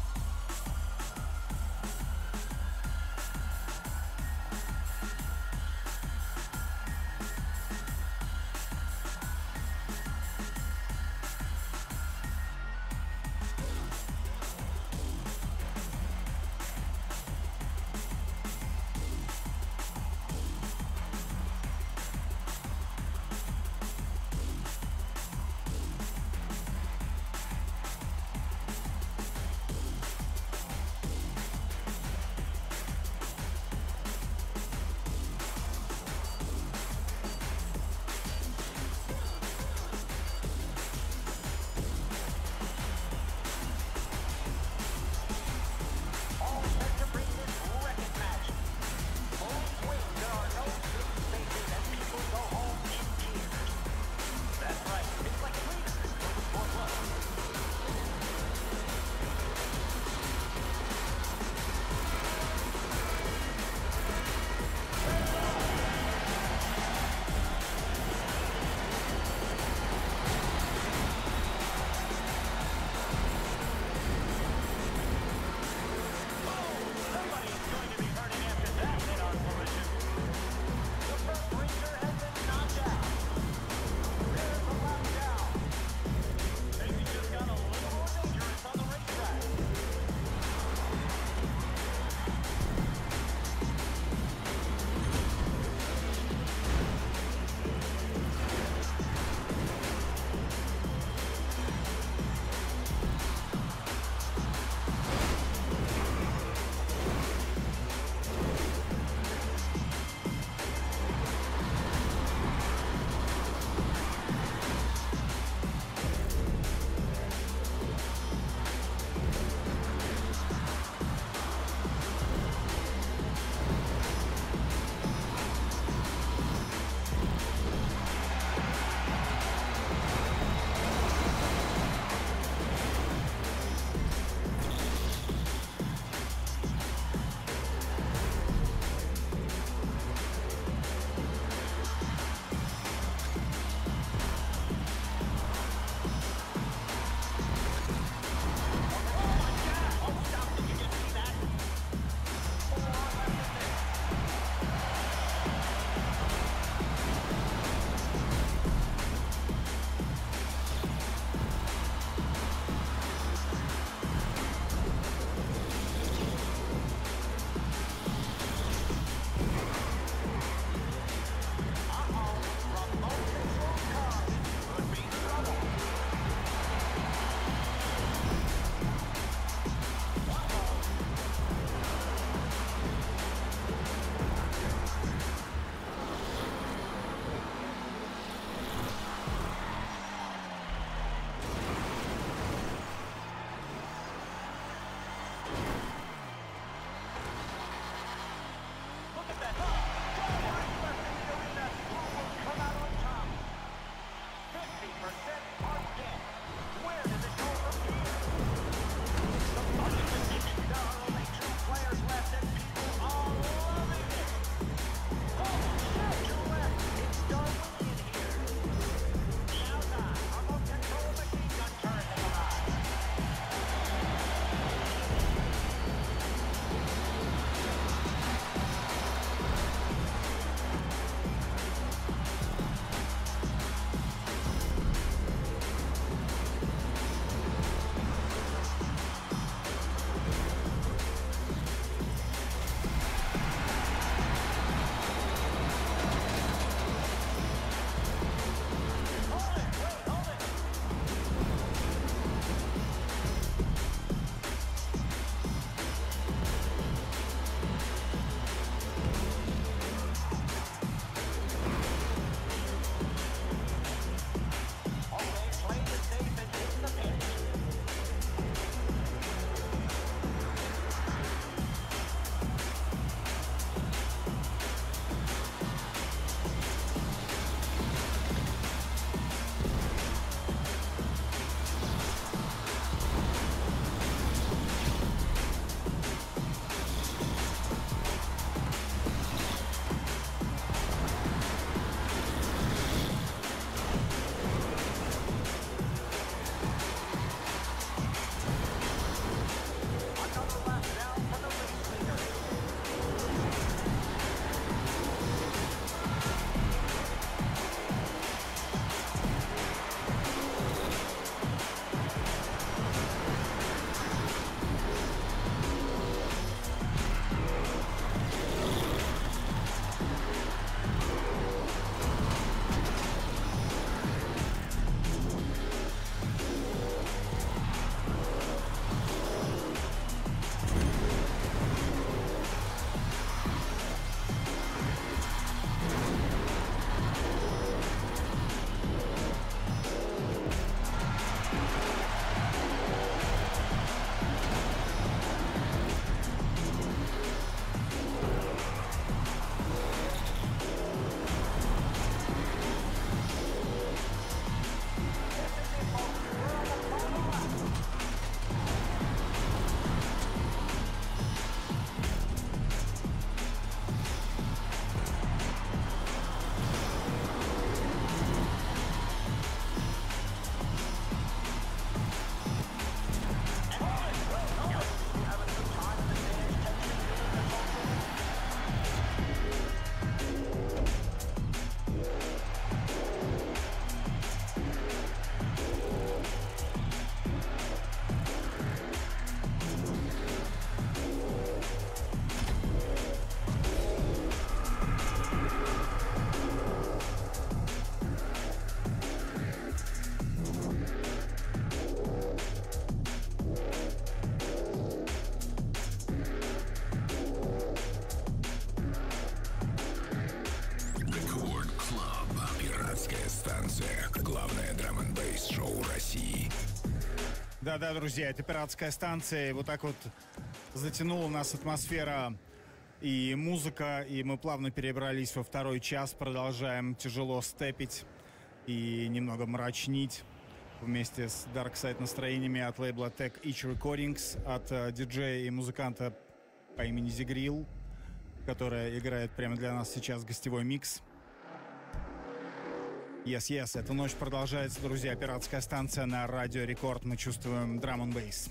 станция. Главное драм-н-бейс шоу России. Да-да, друзья, это пиратская станция. И вот так вот затянула нас атмосфера и музыка. И мы плавно перебрались во второй час. Продолжаем тяжело степить и немного мрачнить вместе с Dark Side настроениями от лейбла Tech Itch Recordings, от диджея и музыканта по имени Зигрил, которая играет прямо для нас сейчас гостевой микс. Yes, эта ночь продолжается, друзья. Пиратская станция на Радио Рекорд. Мы чувствуем драм-н-бейс.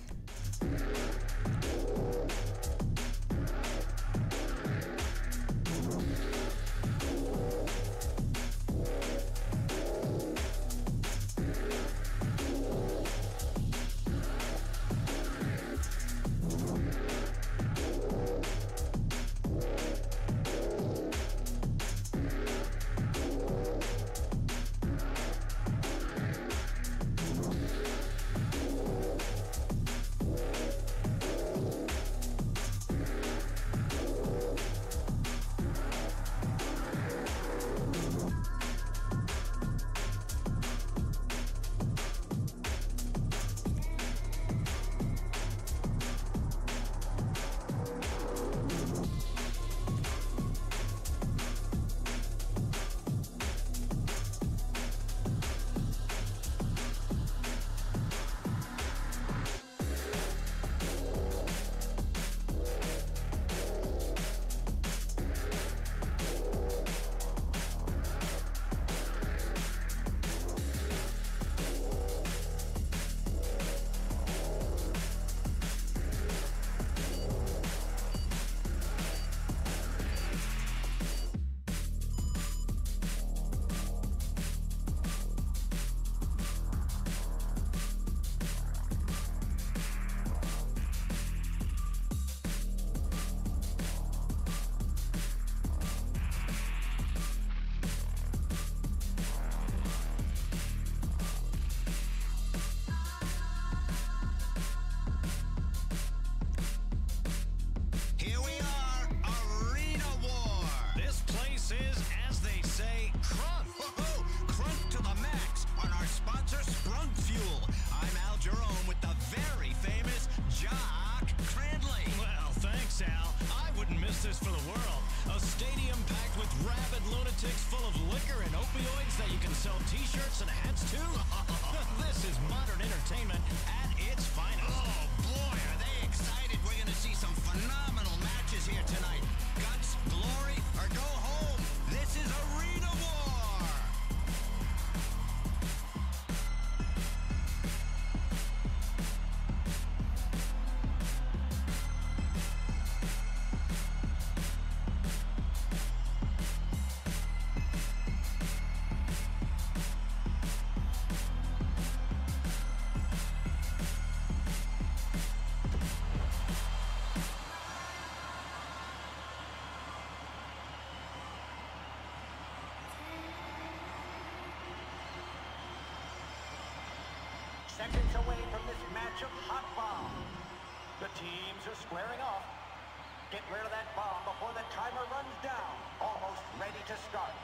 Seconds away from this match of hot bomb. The teams are squaring off. Get rid of that bomb before the timer runs down. Almost ready to start.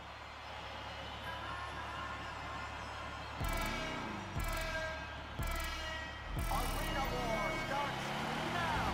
Arena War starts now.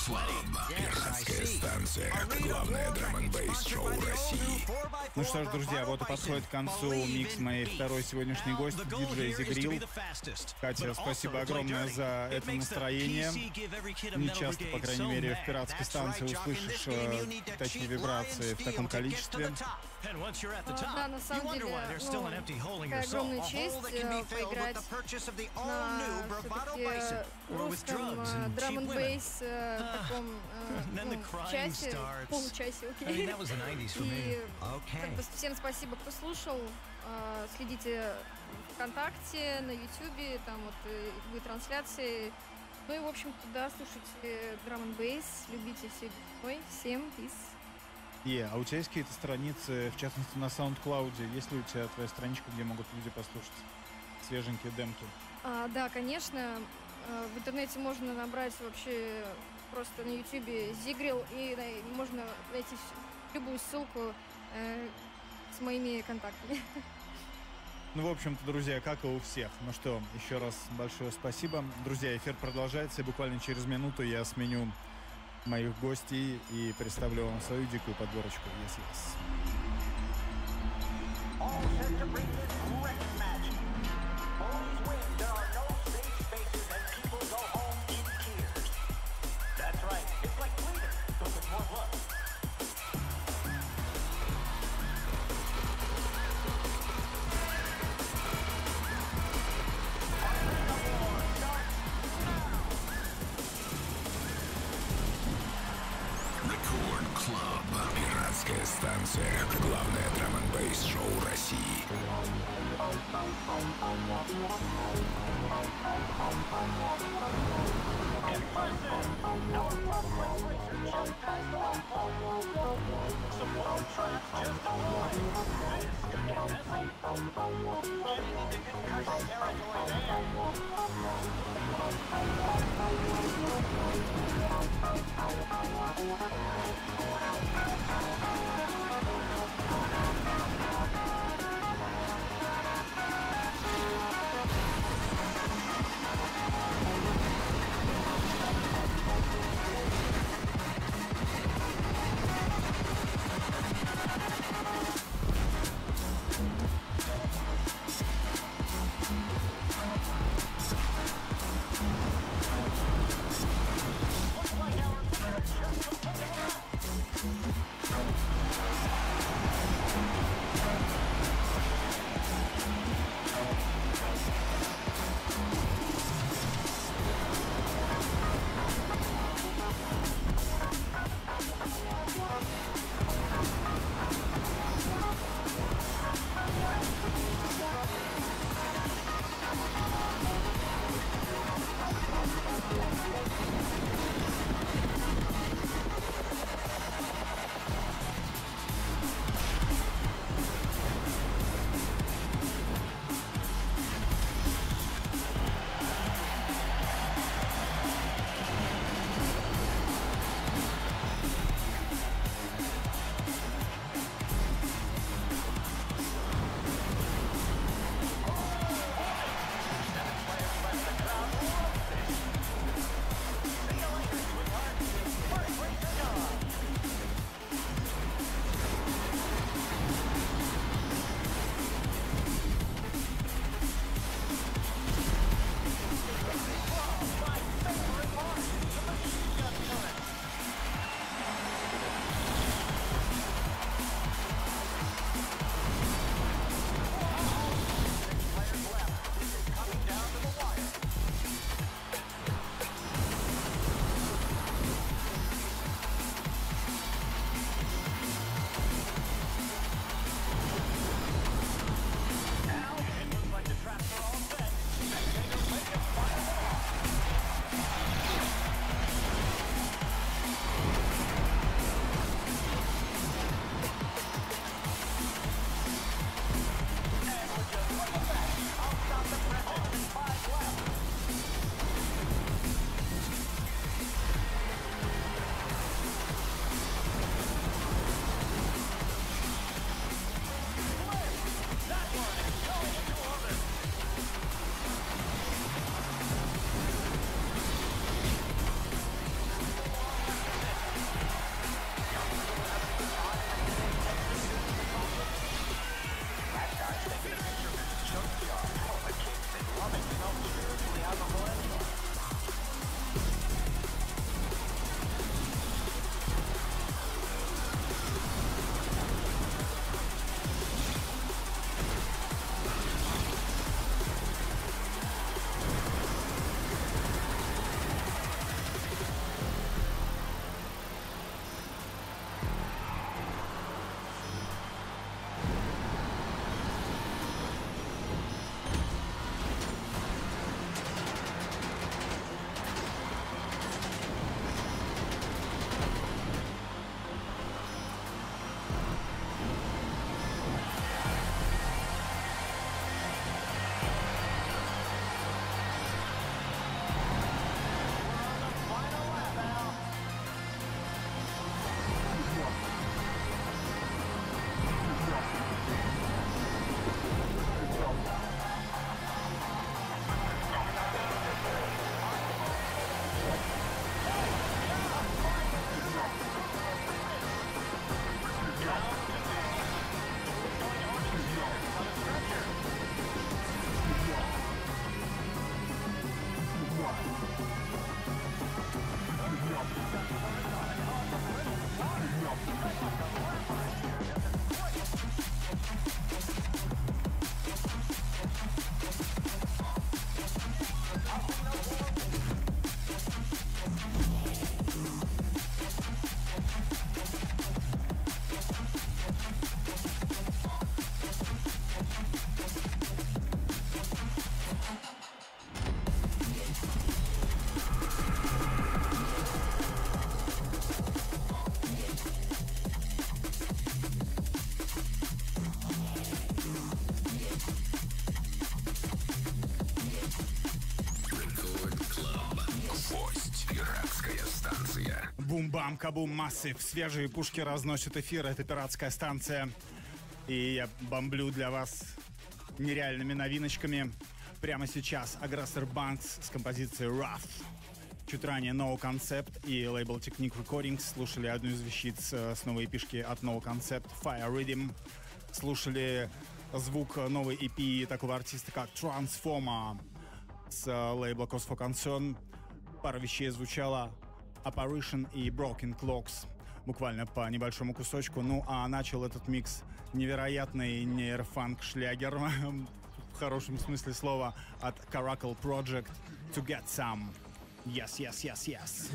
Пиратская станция. Главное драм-н-бейс-шоу России. Ну что ж, друзья, вот и подходит к концу микс моей второй сегодняшней гости, диджей Зигрил. Катя, спасибо огромное за это настроение. Не часто, по крайней мере, в пиратской станции услышишь такие вибрации в таком количестве. Да, на самом деле, такая огромная честь поиграть на все-таки русском драм-н-бейс таком часе, получасе, окей. И как бы всем спасибо, кто слушал. Следите ВКонтакте, на Ютубе, там вот будет трансляции. Ну и, в общем-то, да, слушайте драм-н-бейс, любите все весной. Всем peace. А у тебя есть какие-то страницы, в частности, на SoundCloud? Есть ли у тебя твоя страничка, где могут люди послушать свеженькие демки? Да, конечно. В интернете можно набрать вообще просто на Ютубе Зигрил, и можно найти любую ссылку с моими контактами. Ну, в общем-то, друзья, как и у всех. Ну что, еще раз большое спасибо. Друзья, эфир продолжается, и буквально через минуту я сменю моих гостей и представлю вам свою дикую подборочку. Yes. Пиратская станция. Главное драм-н-бейс-шоу России. Looks like our just Бум-бам, кабум, массив. Свежие пушки разносят эфир. Это пиратская станция. И я бомблю для вас нереальными новиночками. Прямо сейчас Aggressor Banks с композицией Rough. Чуть ранее No Concept и лейбл Technique Recordings слушали одну из вещиц с новой эпишки от No Concept, Fire Rhythm. Слушали звук новой EP такого артиста, как Transformer с лейбла Cause for Concern. Пара вещей звучала: Apparition и Broken Clocks. Буквально по небольшому кусочку. Ну, а начал этот микс невероятный нейрофанк-шлягер в хорошем смысле слова от Caracal Project To Get Some. Yes, yes, yes, yes.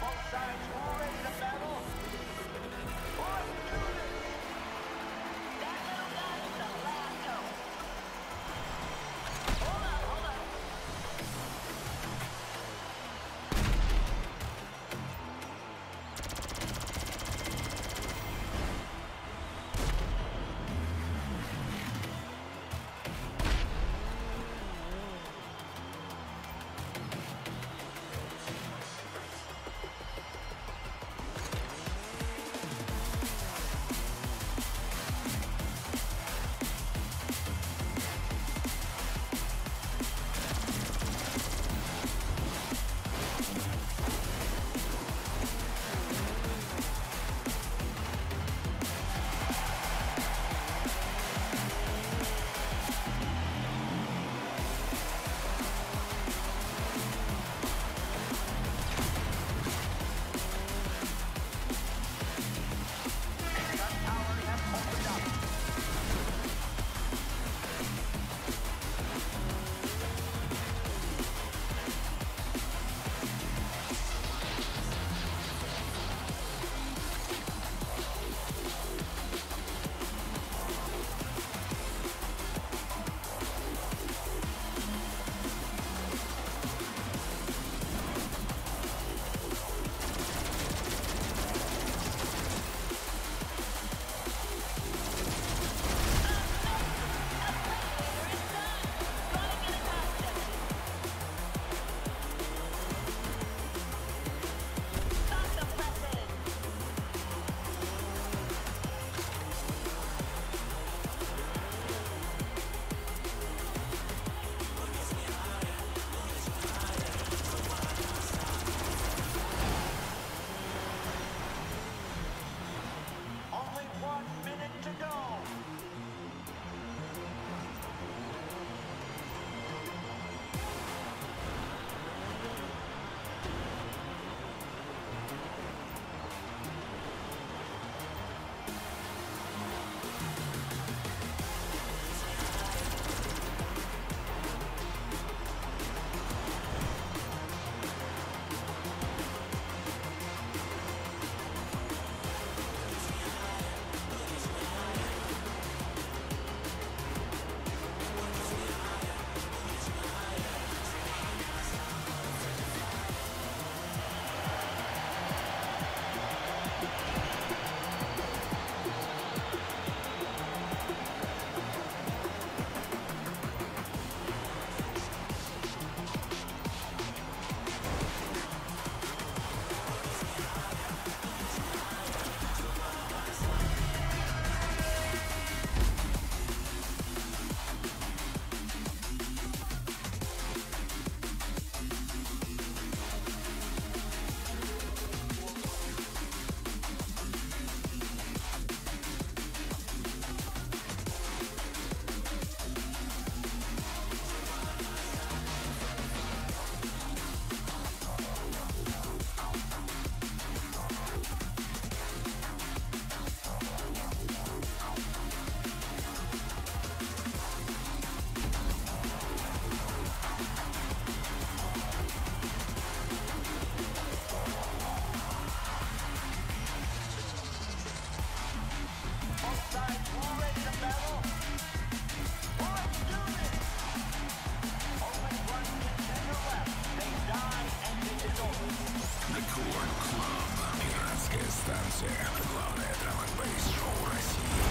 станция. Главное драм-н-бейс-шоу России.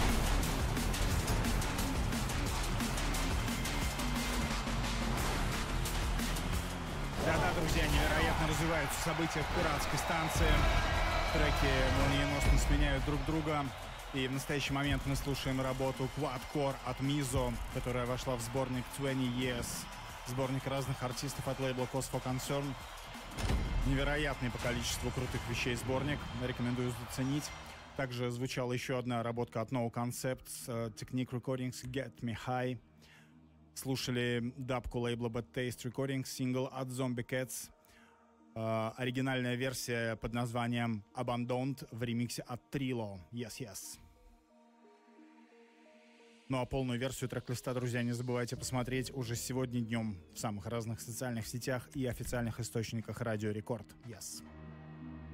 Да-да, друзья, невероятно развиваются события в пиратской станции. Треки молниеносно сменяют друг друга. И в настоящий момент мы слушаем работу Quadcore от Mizo, которая вошла в сборник 20 Years, сборник разных артистов от лейбла Cause for Concern. Невероятный по количеству крутых вещей сборник, рекомендую заценить. Также звучала еще одна работа от No Concepts, Technique Recordings Get Me High. Слушали дабку лейбла Bad Taste Recordings, сингл от Zombie Cats. Оригинальная версия под названием Abandoned в ремиксе от Trilo. Yes, yes. Ну а полную версию трек-листа, друзья, не забывайте посмотреть уже сегодня днем в самых разных социальных сетях и официальных источниках Радио Рекорд. Yes.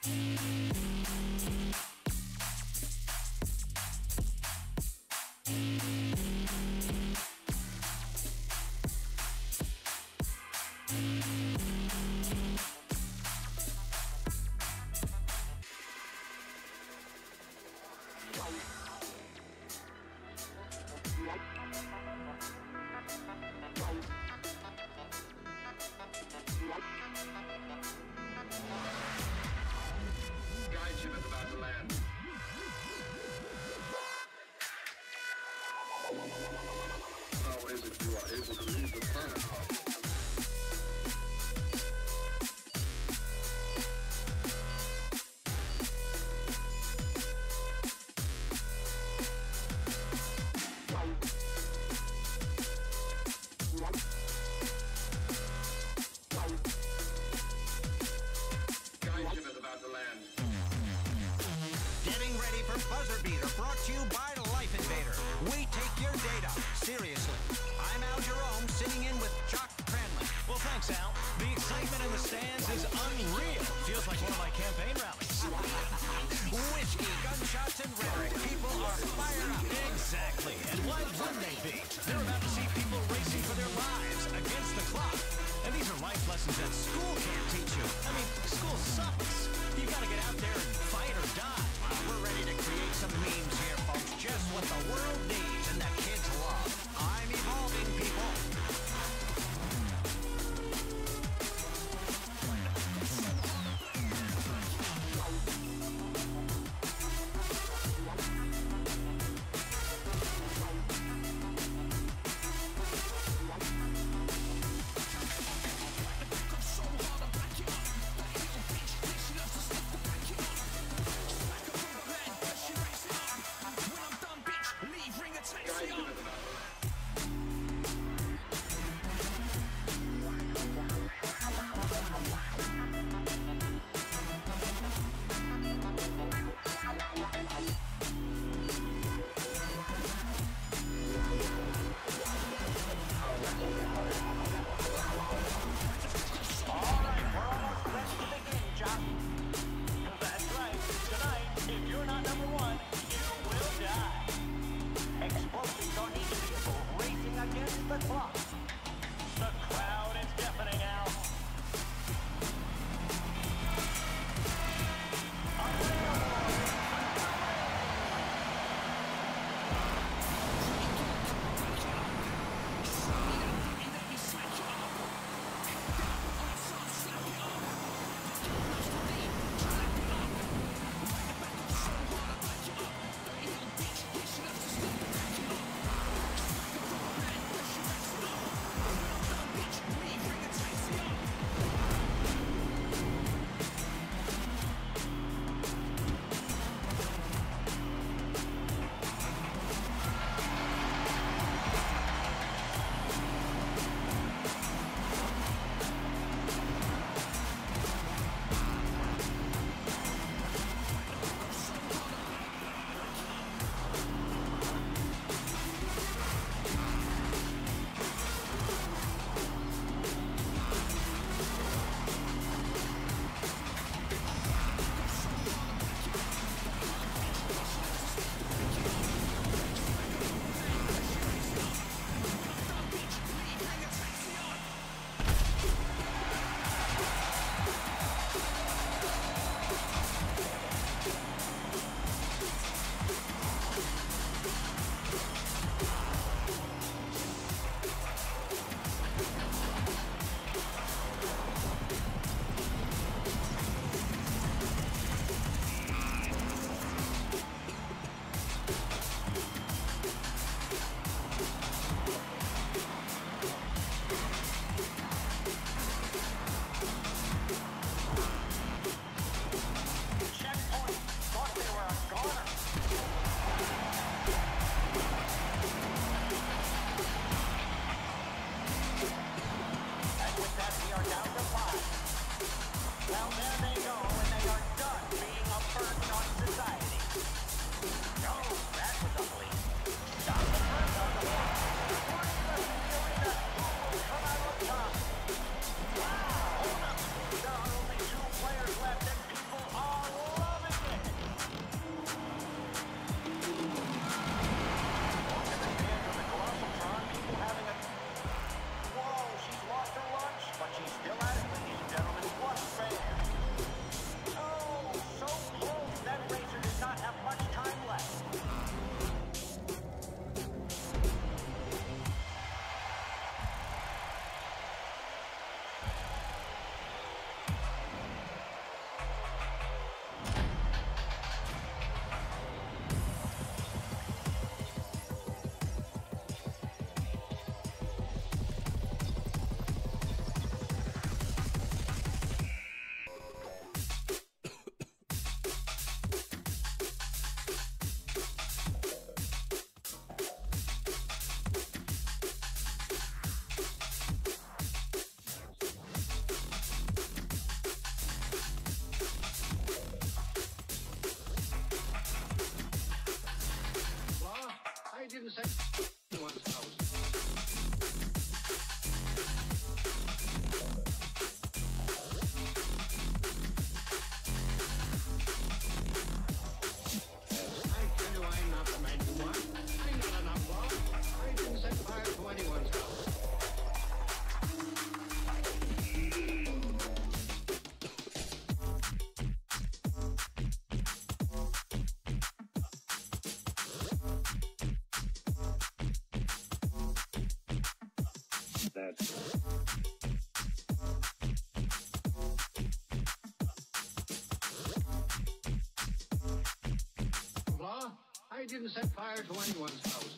Getting ready for Buzzer Beater, brought to you by Life Invader. We take your data seriously. I'm Al Jerome, sitting in with Chuck Cranley. Well, thanks, Al. The excitement in the stands is unreal. Feels like one of my campaign rallies. Whiskey, gunshots, and rhetoric. People are fired up. Exactly. And why wouldn't they be? They're about to see people racing for their lives against the clock. And these are life lessons that school can't teach you. I mean, school sucks. You gotta get out there and fight or die. We're ready to create some memes here, folks. Just what the world needs and that kids love. I'm evolving, people. didn't say anyone's house. I tell you I'm not the man you want. I'm not an outlaw. I didn't set fire to anyone's house. Law, I didn't set fire to anyone's house.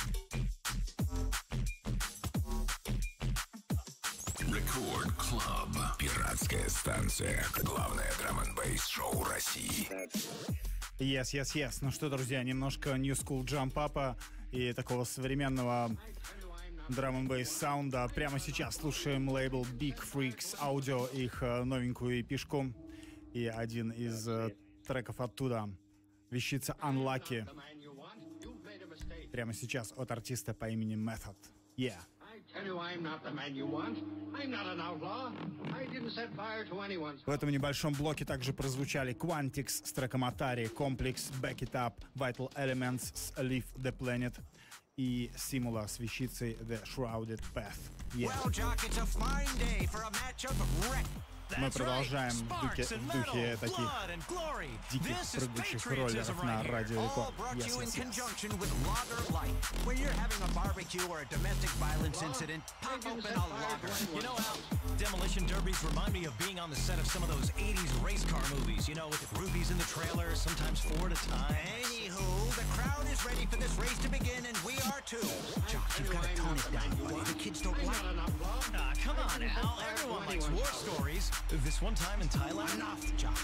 Record Club. Пиратская станция. Главное драм-н-бейс-шоу России. Yes, yes, yes. Ну что, друзья, немножко New School Jump Up и такого современного драм-н-бейс саунда. Прямо сейчас слушаем лейбл Big Freaks Audio, их новенькую эпишку. И один из треков оттуда вещица Unlucky. Прямо сейчас от артиста по имени Method. Yeah. В этом небольшом блоке также прозвучали Quantix с треком Atari, Complex, Back It Up, Vital Elements с Leave the Planet и Simula с вещицей The Shrouded Path. Yeah. Well, Jock, it's a fine day for a match of Мы продолжаем в духе таких диких прыгающих роллеров на Радио Рекорд. Yes, yes, yes. When you're having a barbecue or a domestic violence incident, pop open a lager. You know, Al, demolition derbies remind me of being on the set of some of those 80s race car movies, you know, with the groupies in the trailer, sometimes four at a time. Anywho, the crowd is ready for this race to begin, and we are too. Jock, you've got to tone it down, buddy. The kids don't like it. Come on, Al. Everyone likes war stories. This one time in Thailand? Enough, Jock.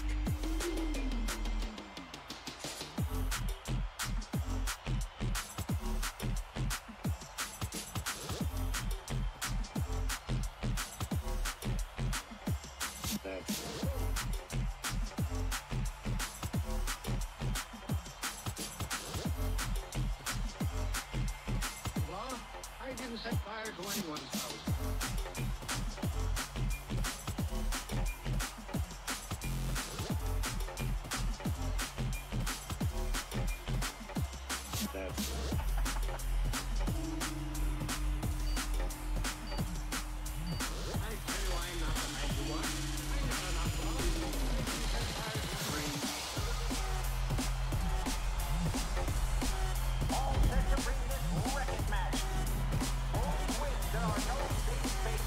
Law, I didn't set fire to anyone's house. All set to bring this wrecking match. Both wins there are no safe spaces.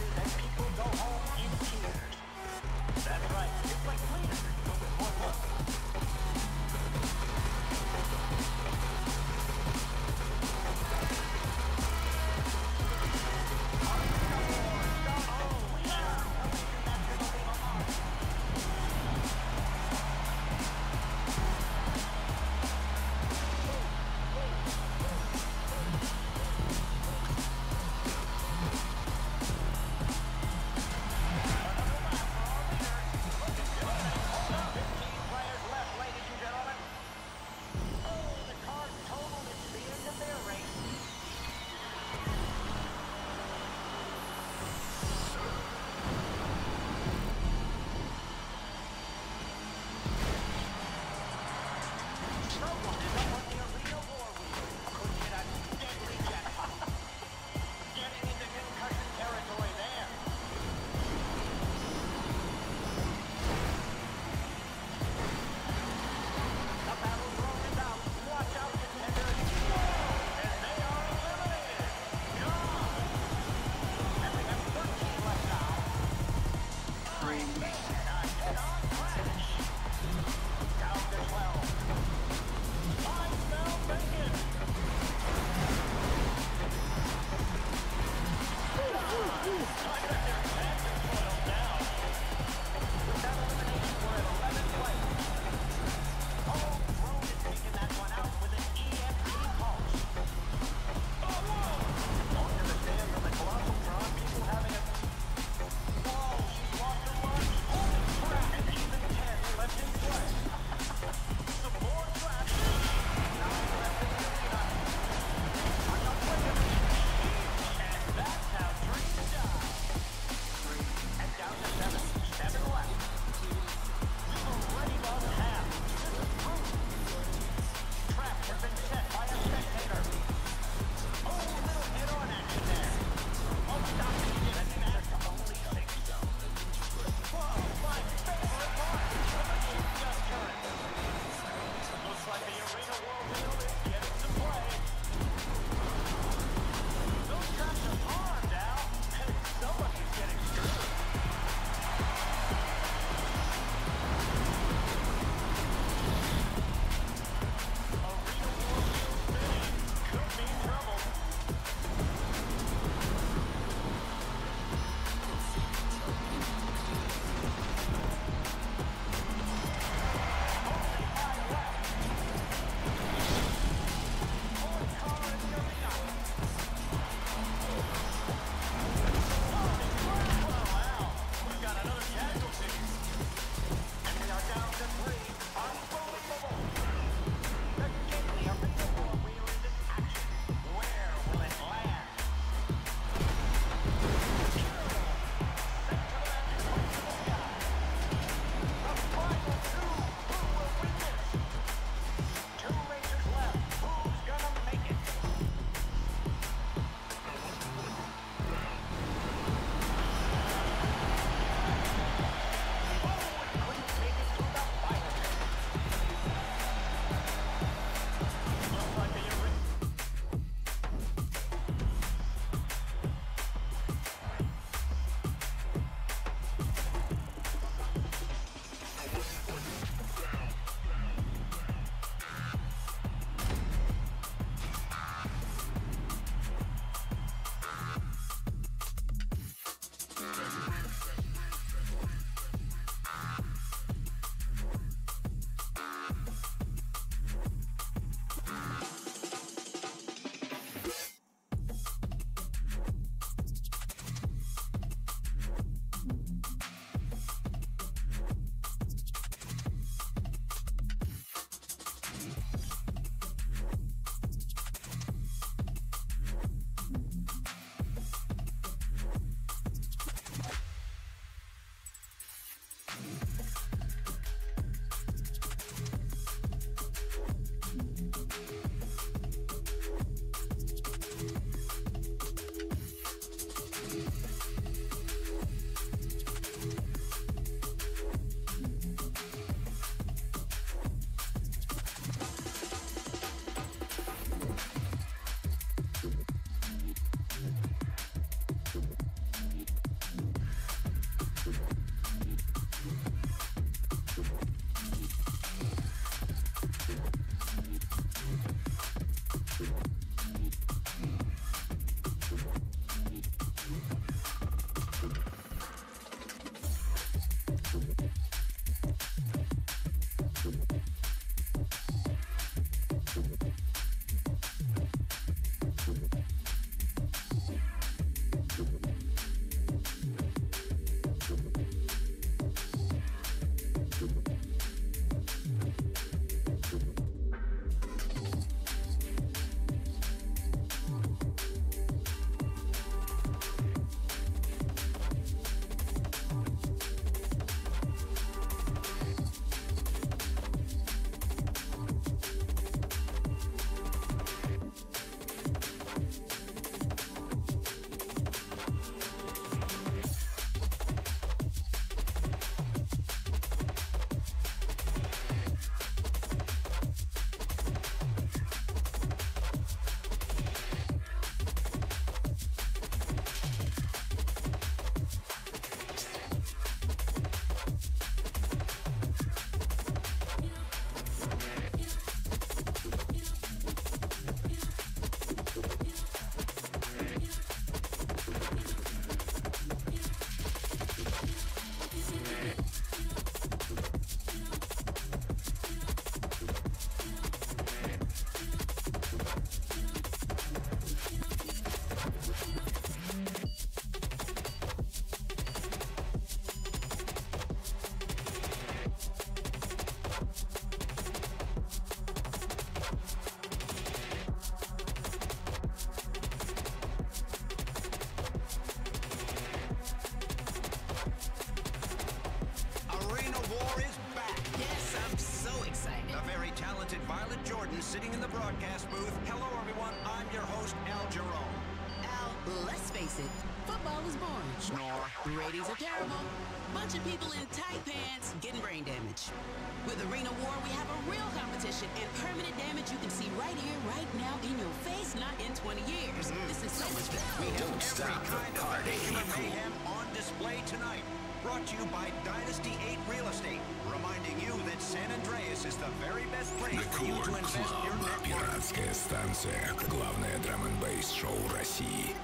sitting in the broadcast booth. Hello, everyone. I'm your host, Al Jerome. Al, let's face it, football is boring. Snore. Ratings are terrible. Bunch of people in tight pants getting brain damage. With Arena War, we have a real competition and permanent damage you can see right here, right now, in your face, not in 20 years. This is so much better. We have every kind of human mayhem on display tonight. Brought to you by Dynasty 8 Real Estate, reminding you that San Andreas is the very best place for you to Рекорд invest your Клаб. net worth. Пиратская станция. Главное драм-н-бейс шоу России.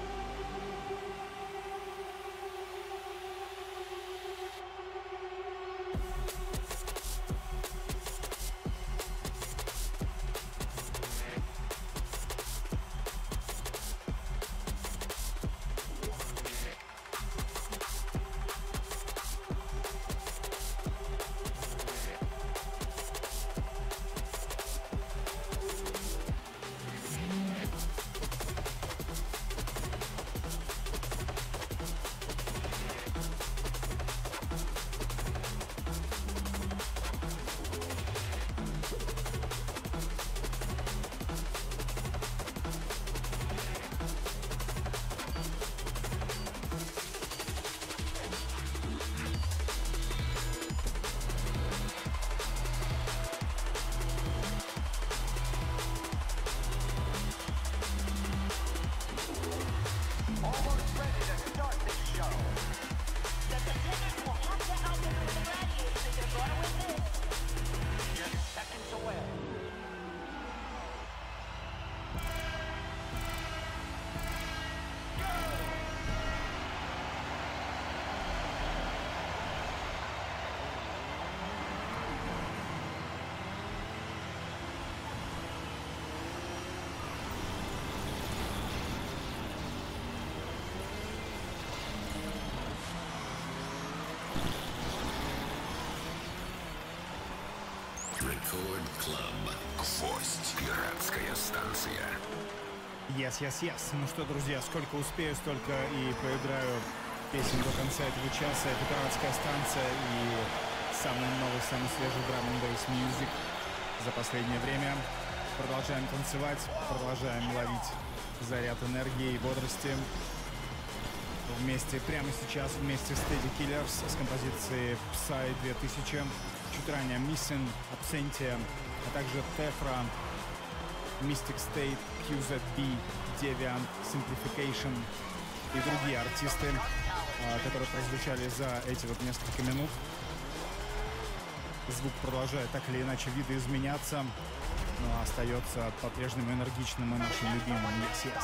Рекорд Клаб. Гвоздь. Пиратская станция. Yes. Ну что, друзья, сколько успею, столько и поиграю песен до конца этого часа. Это пиратская станция и самый новый, самый свежий драм-н-бейс мьюзик за последнее время. Продолжаем танцевать, продолжаем ловить заряд энергии и бодрости. Вместе, прямо сейчас, вместе с Teddy Killers с композицией Psy 2000, чуть ранее Missing, Absentia, а также Tefra, Mystic State, QZB, Deviant, Simplification и другие артисты, которые прозвучали за эти вот несколько минут. Звук продолжает так или иначе видоизменяться, но остается по-прежнему энергичным и нашим любимым Yes.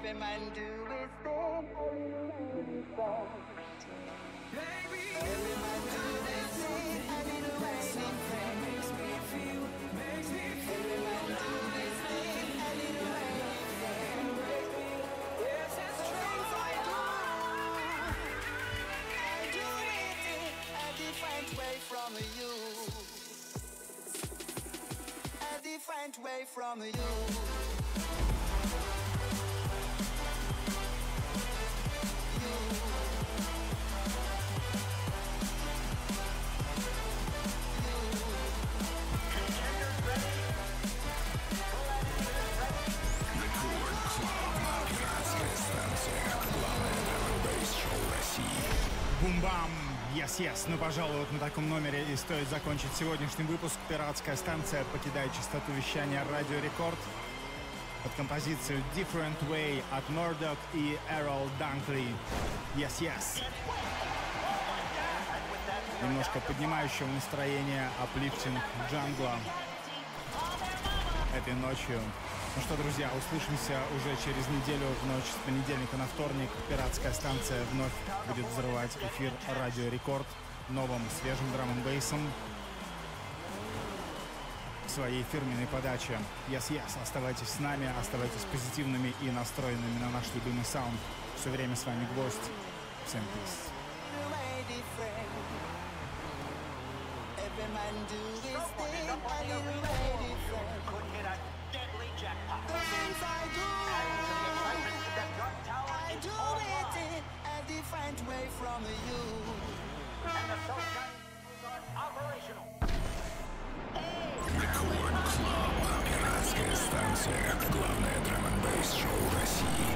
Every man do his thing, baby. Every man do his thing, a little way different. Makes me feel, every man do his thing, a little way different. Yes, that's things I do. I do it a different way from you. A different way from you. Бум-бам! Yes. Ну, пожалуй, вот на таком номере и стоит закончить сегодняшний выпуск. Пиратская станция покидает частоту вещания Радио Рекорд под композицию Different Way от Murdoch и Errol Dunkley. Yes. Немножко поднимающего настроения, аплифтинг джангла этой ночью. Ну что, друзья, услышимся уже через неделю, в ночь с понедельника на вторник. Пиратская станция вновь будет взрывать эфир Радио Рекорд новым свежим драм-н-бейсом в своей фирменной подаче. Yes. Оставайтесь с нами, оставайтесь позитивными и настроенными на наш любимый саунд. Все время с вами Гвоздь. Всем peace. The things I do, I do it in a different way from you. And the social are operational. Рекорд Клаб. Пиратская станция. Главное драм-н-бейс шоу России.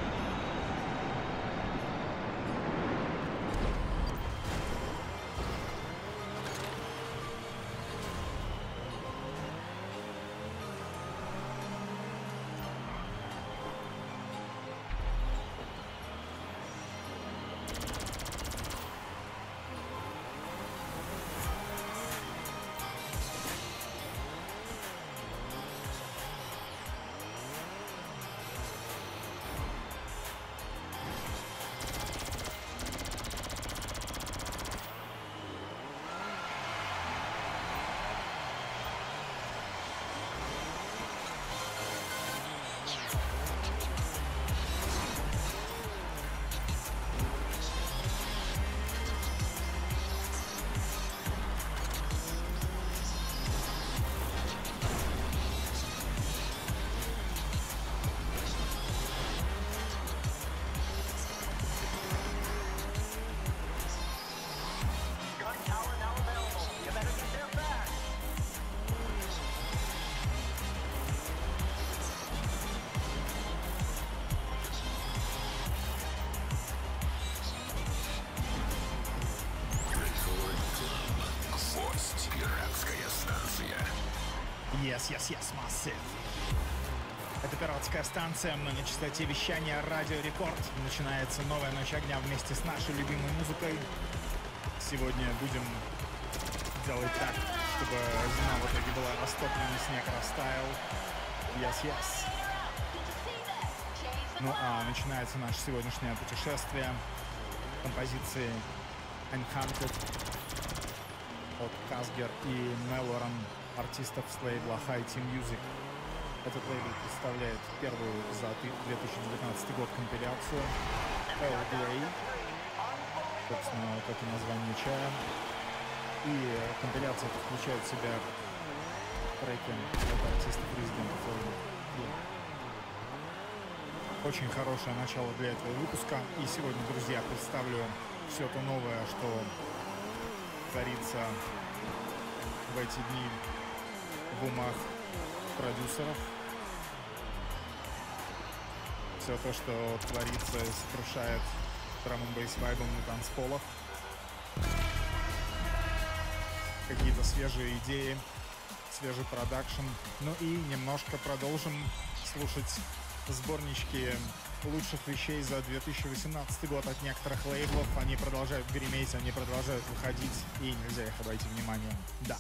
Yes, massive. Это пиратская станция, мы на частоте вещания Радио Рекорд. Начинается новая ночь огня вместе с нашей любимой музыкой. Сегодня будем делать так, чтобы зима в итоге была растоплена, снег растаял. Yes. Ну а начинается наше сегодняшнее путешествие композиции Enchanted от Казгер и Мелоран, артистов с лейбла High Team Music. Этот лейбл представляет первую за 2019 год компиляцию Earl Grey, собственно, как и название чая. И компиляция включает в себя треки от артистов Resident Evil. Очень хорошее начало для этого выпуска. И сегодня, друзья, представлю все то новое, что творится в эти дни в умах продюсеров. Все то, что творится и сокрушает драм-н-бейс вайбом на танцполах. Какие-то свежие идеи, свежий продакшн. Ну и немножко продолжим слушать сборнички лучших вещей за 2018 год от некоторых лейблов. Они продолжают греметь, они продолжают выходить, и нельзя их обойти вниманием. Да.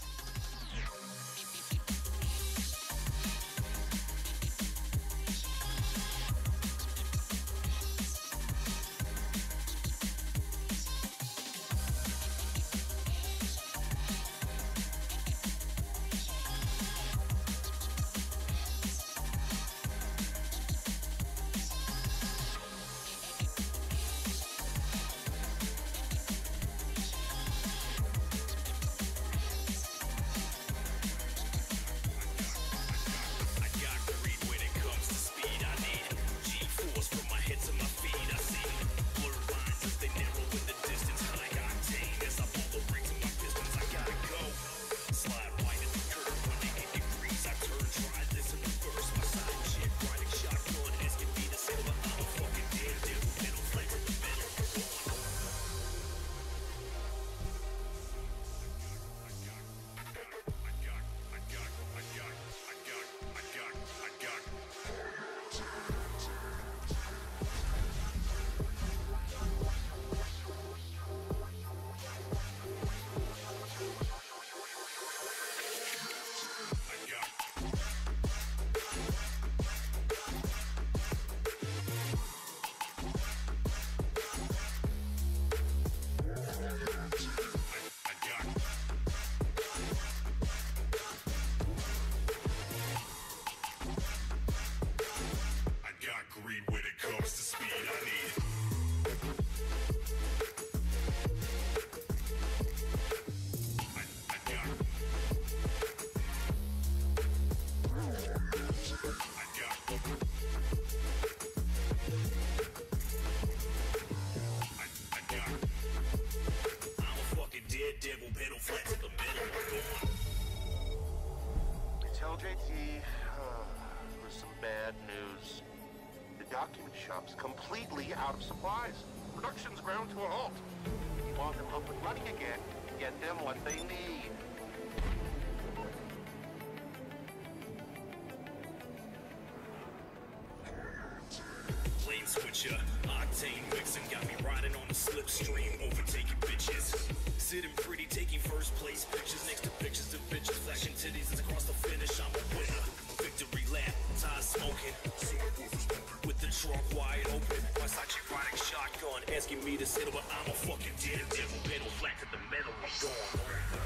shop's completely out of supplies. Production's ground to a halt. You want them up and running again, get them what they need. Lane switcher, octane mixing, got me riding on the slipstream, overtaking bitches. Sitting pretty, taking first place pictures next to pictures of bitches, flashing titties as across the finish. I'm a winner. Victory lap, tie smoking, with the trunk wide open. Versace riding shotgun, asking me to settle, but I'm a fucking dead devil. Pedal flat to the metal, I'm gone.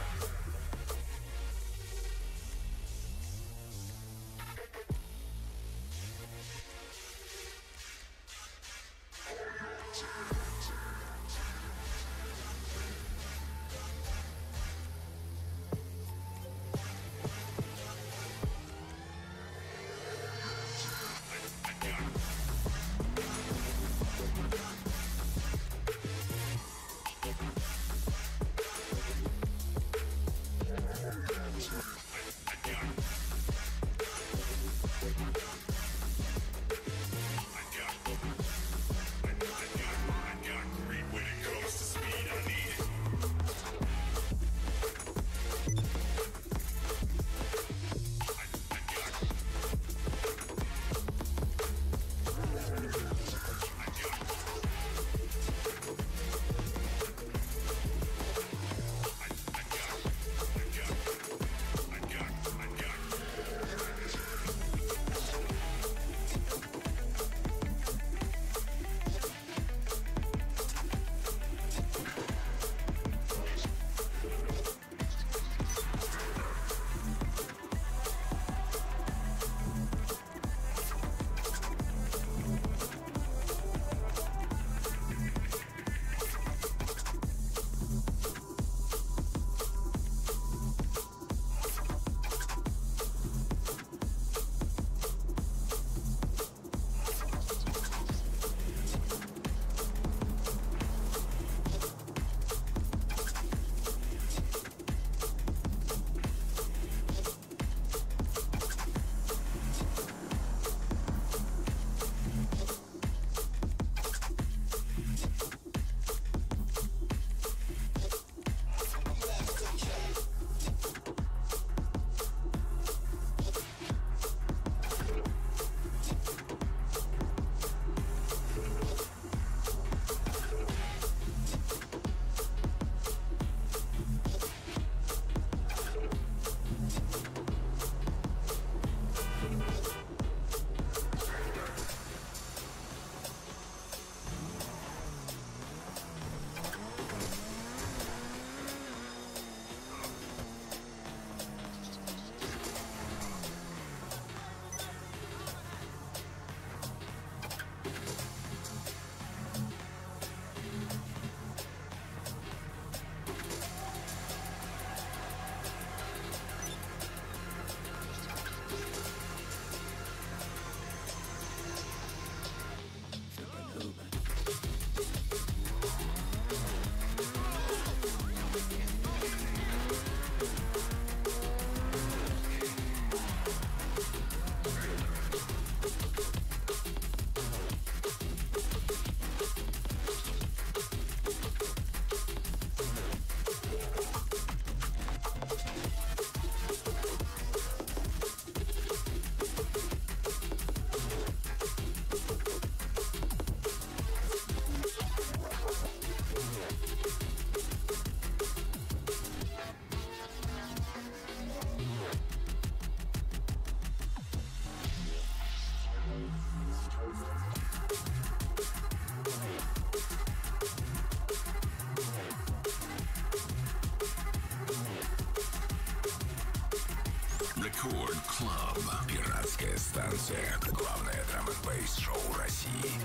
Рекорд Клаб. Пиратская станция. Главное драм-н-бейс-шоу России.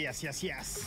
Yes.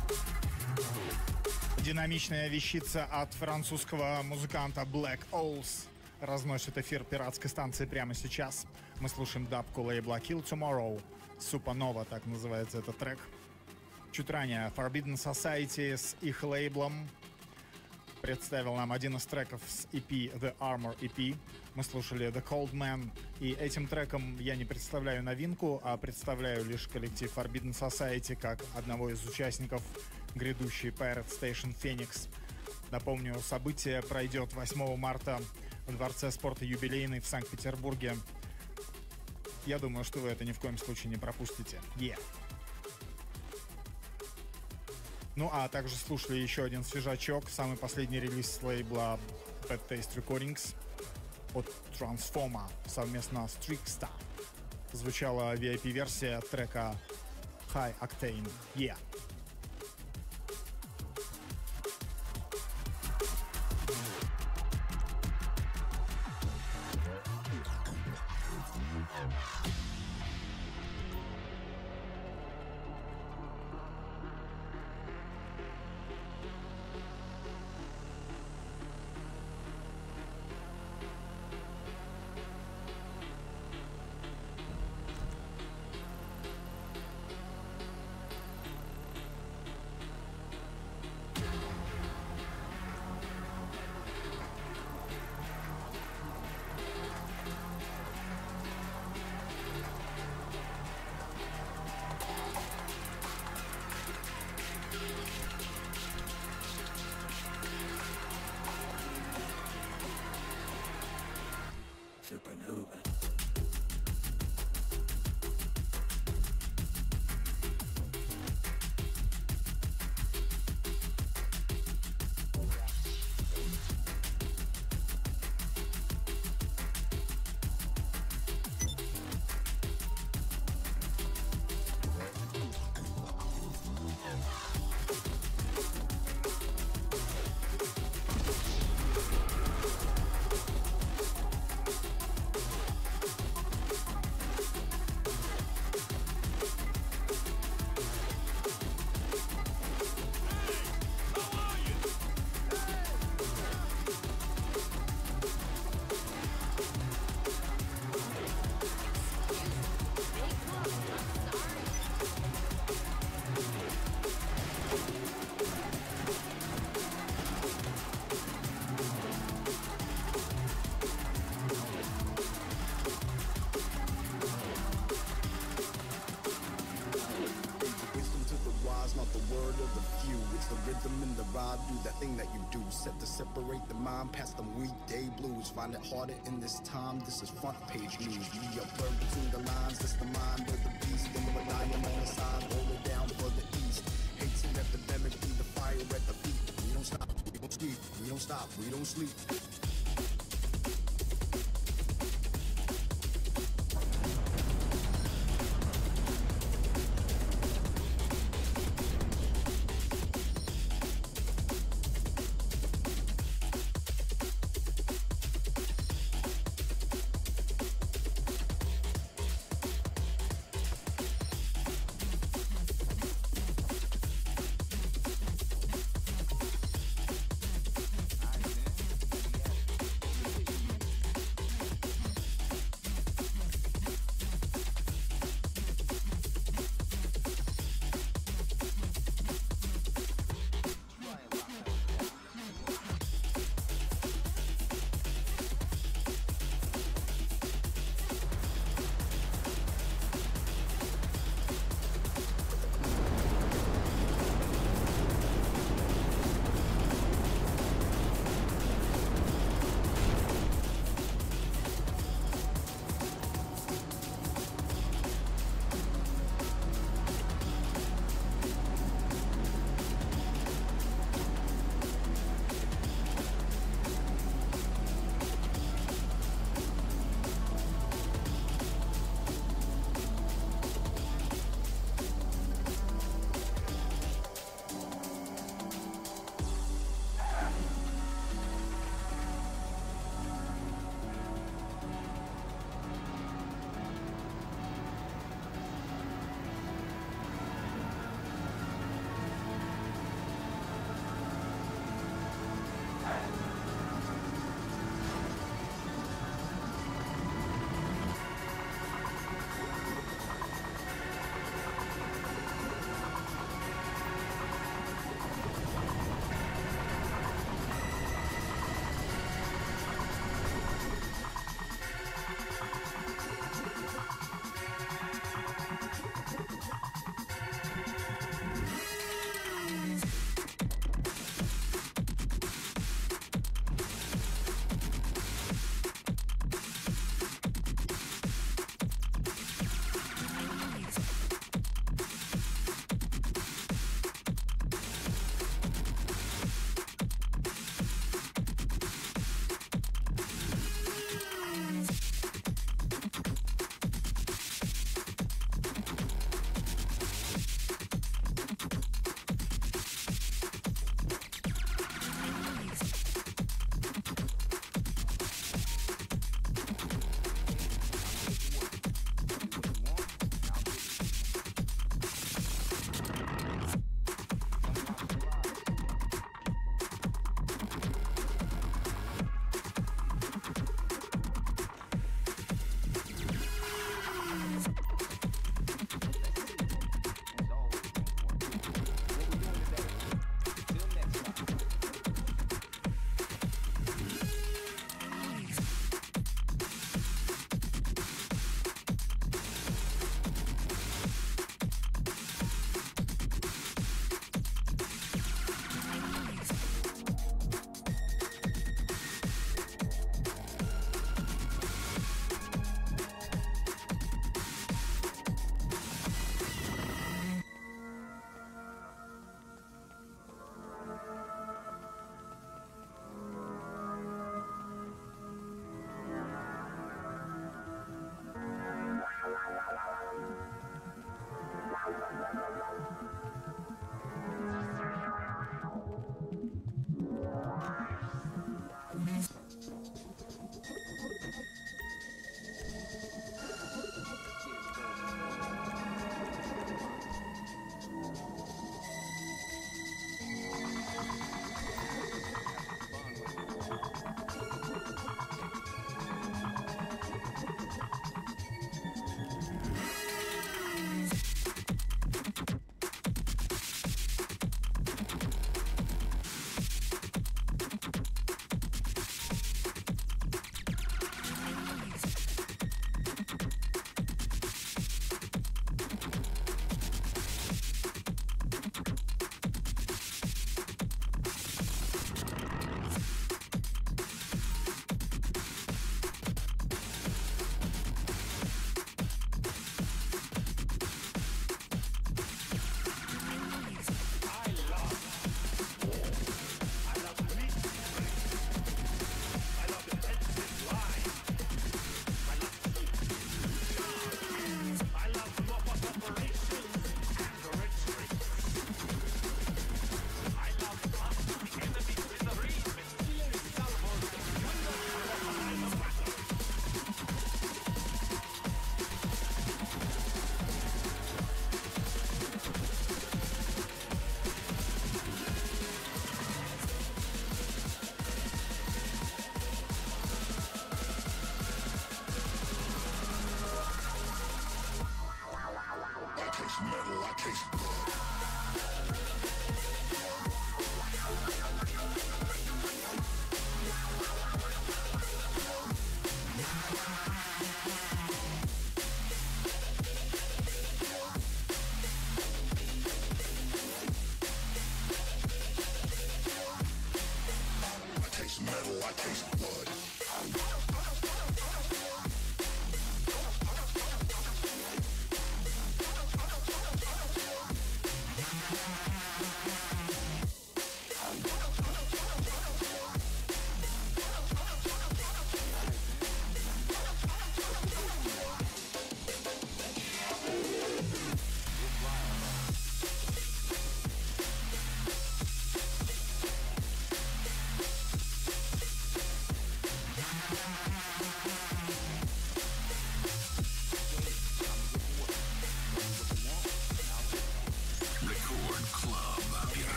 Динамичная вещица от французского музыканта Black Owls разносит эфир пиратской станции прямо сейчас. Мы слушаем дабку лейбла Kill Tomorrow. Supernova, так называется этот трек. Чуть ранее Forbidden Society с их лейблом представил нам один из треков с EP The Armor EP. Мы слушали The Cold Man, и этим треком я не представляю новинку, а представляю лишь коллектив Forbidden Society как одного из участников грядущей Pirate Station Phoenix. Напомню, событие пройдет 8 марта в Дворце спорта «Юбилейный» в Санкт-Петербурге. Я думаю, что вы это ни в коем случае не пропустите. Ну, а также слушали еще один свежачок, самый последний релиз с лейбла Bad Taste Recordings от Transforma совместно с Trickstar. Звучала VIP-версия трека High Octane. Separate the mind past them weekday blues. Find it harder in this time. This is front page news. We are blurred between the lines. It's the mind of the beast. And the lion on the side, roll it down for the east. Hate's an epidemic. Be the fire at the feet. We don't stop. We don't sleep. We don't stop. We don't sleep.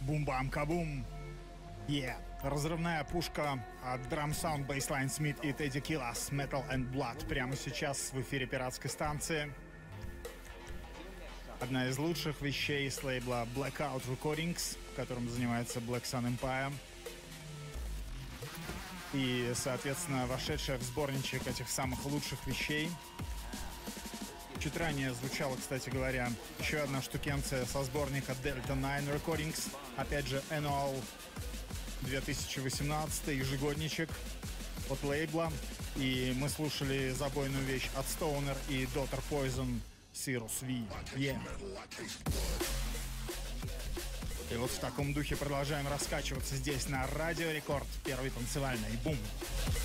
Бум-бам-кабум. Разрывная пушка от Drum Sound, Bassline Smith и Teddy Killas, Metal and Blood. Прямо сейчас в эфире пиратской станции. Одна из лучших вещей с лейбла Blackout Recordings, которым занимается Black Sun Empire. И, соответственно, вошедшая в сборничек этих самых лучших вещей. Чуть ранее звучала, кстати говоря, еще одна штукенция со сборника Delta 9 Recordings. Опять же, Annual 2018, ежегодничек от лейбла. И мы слушали забойную вещь от Stoner и Daughter Poison Cirrus V. И вот в таком духе продолжаем раскачиваться здесь на Радио Рекорд. Первый танцевальный бум.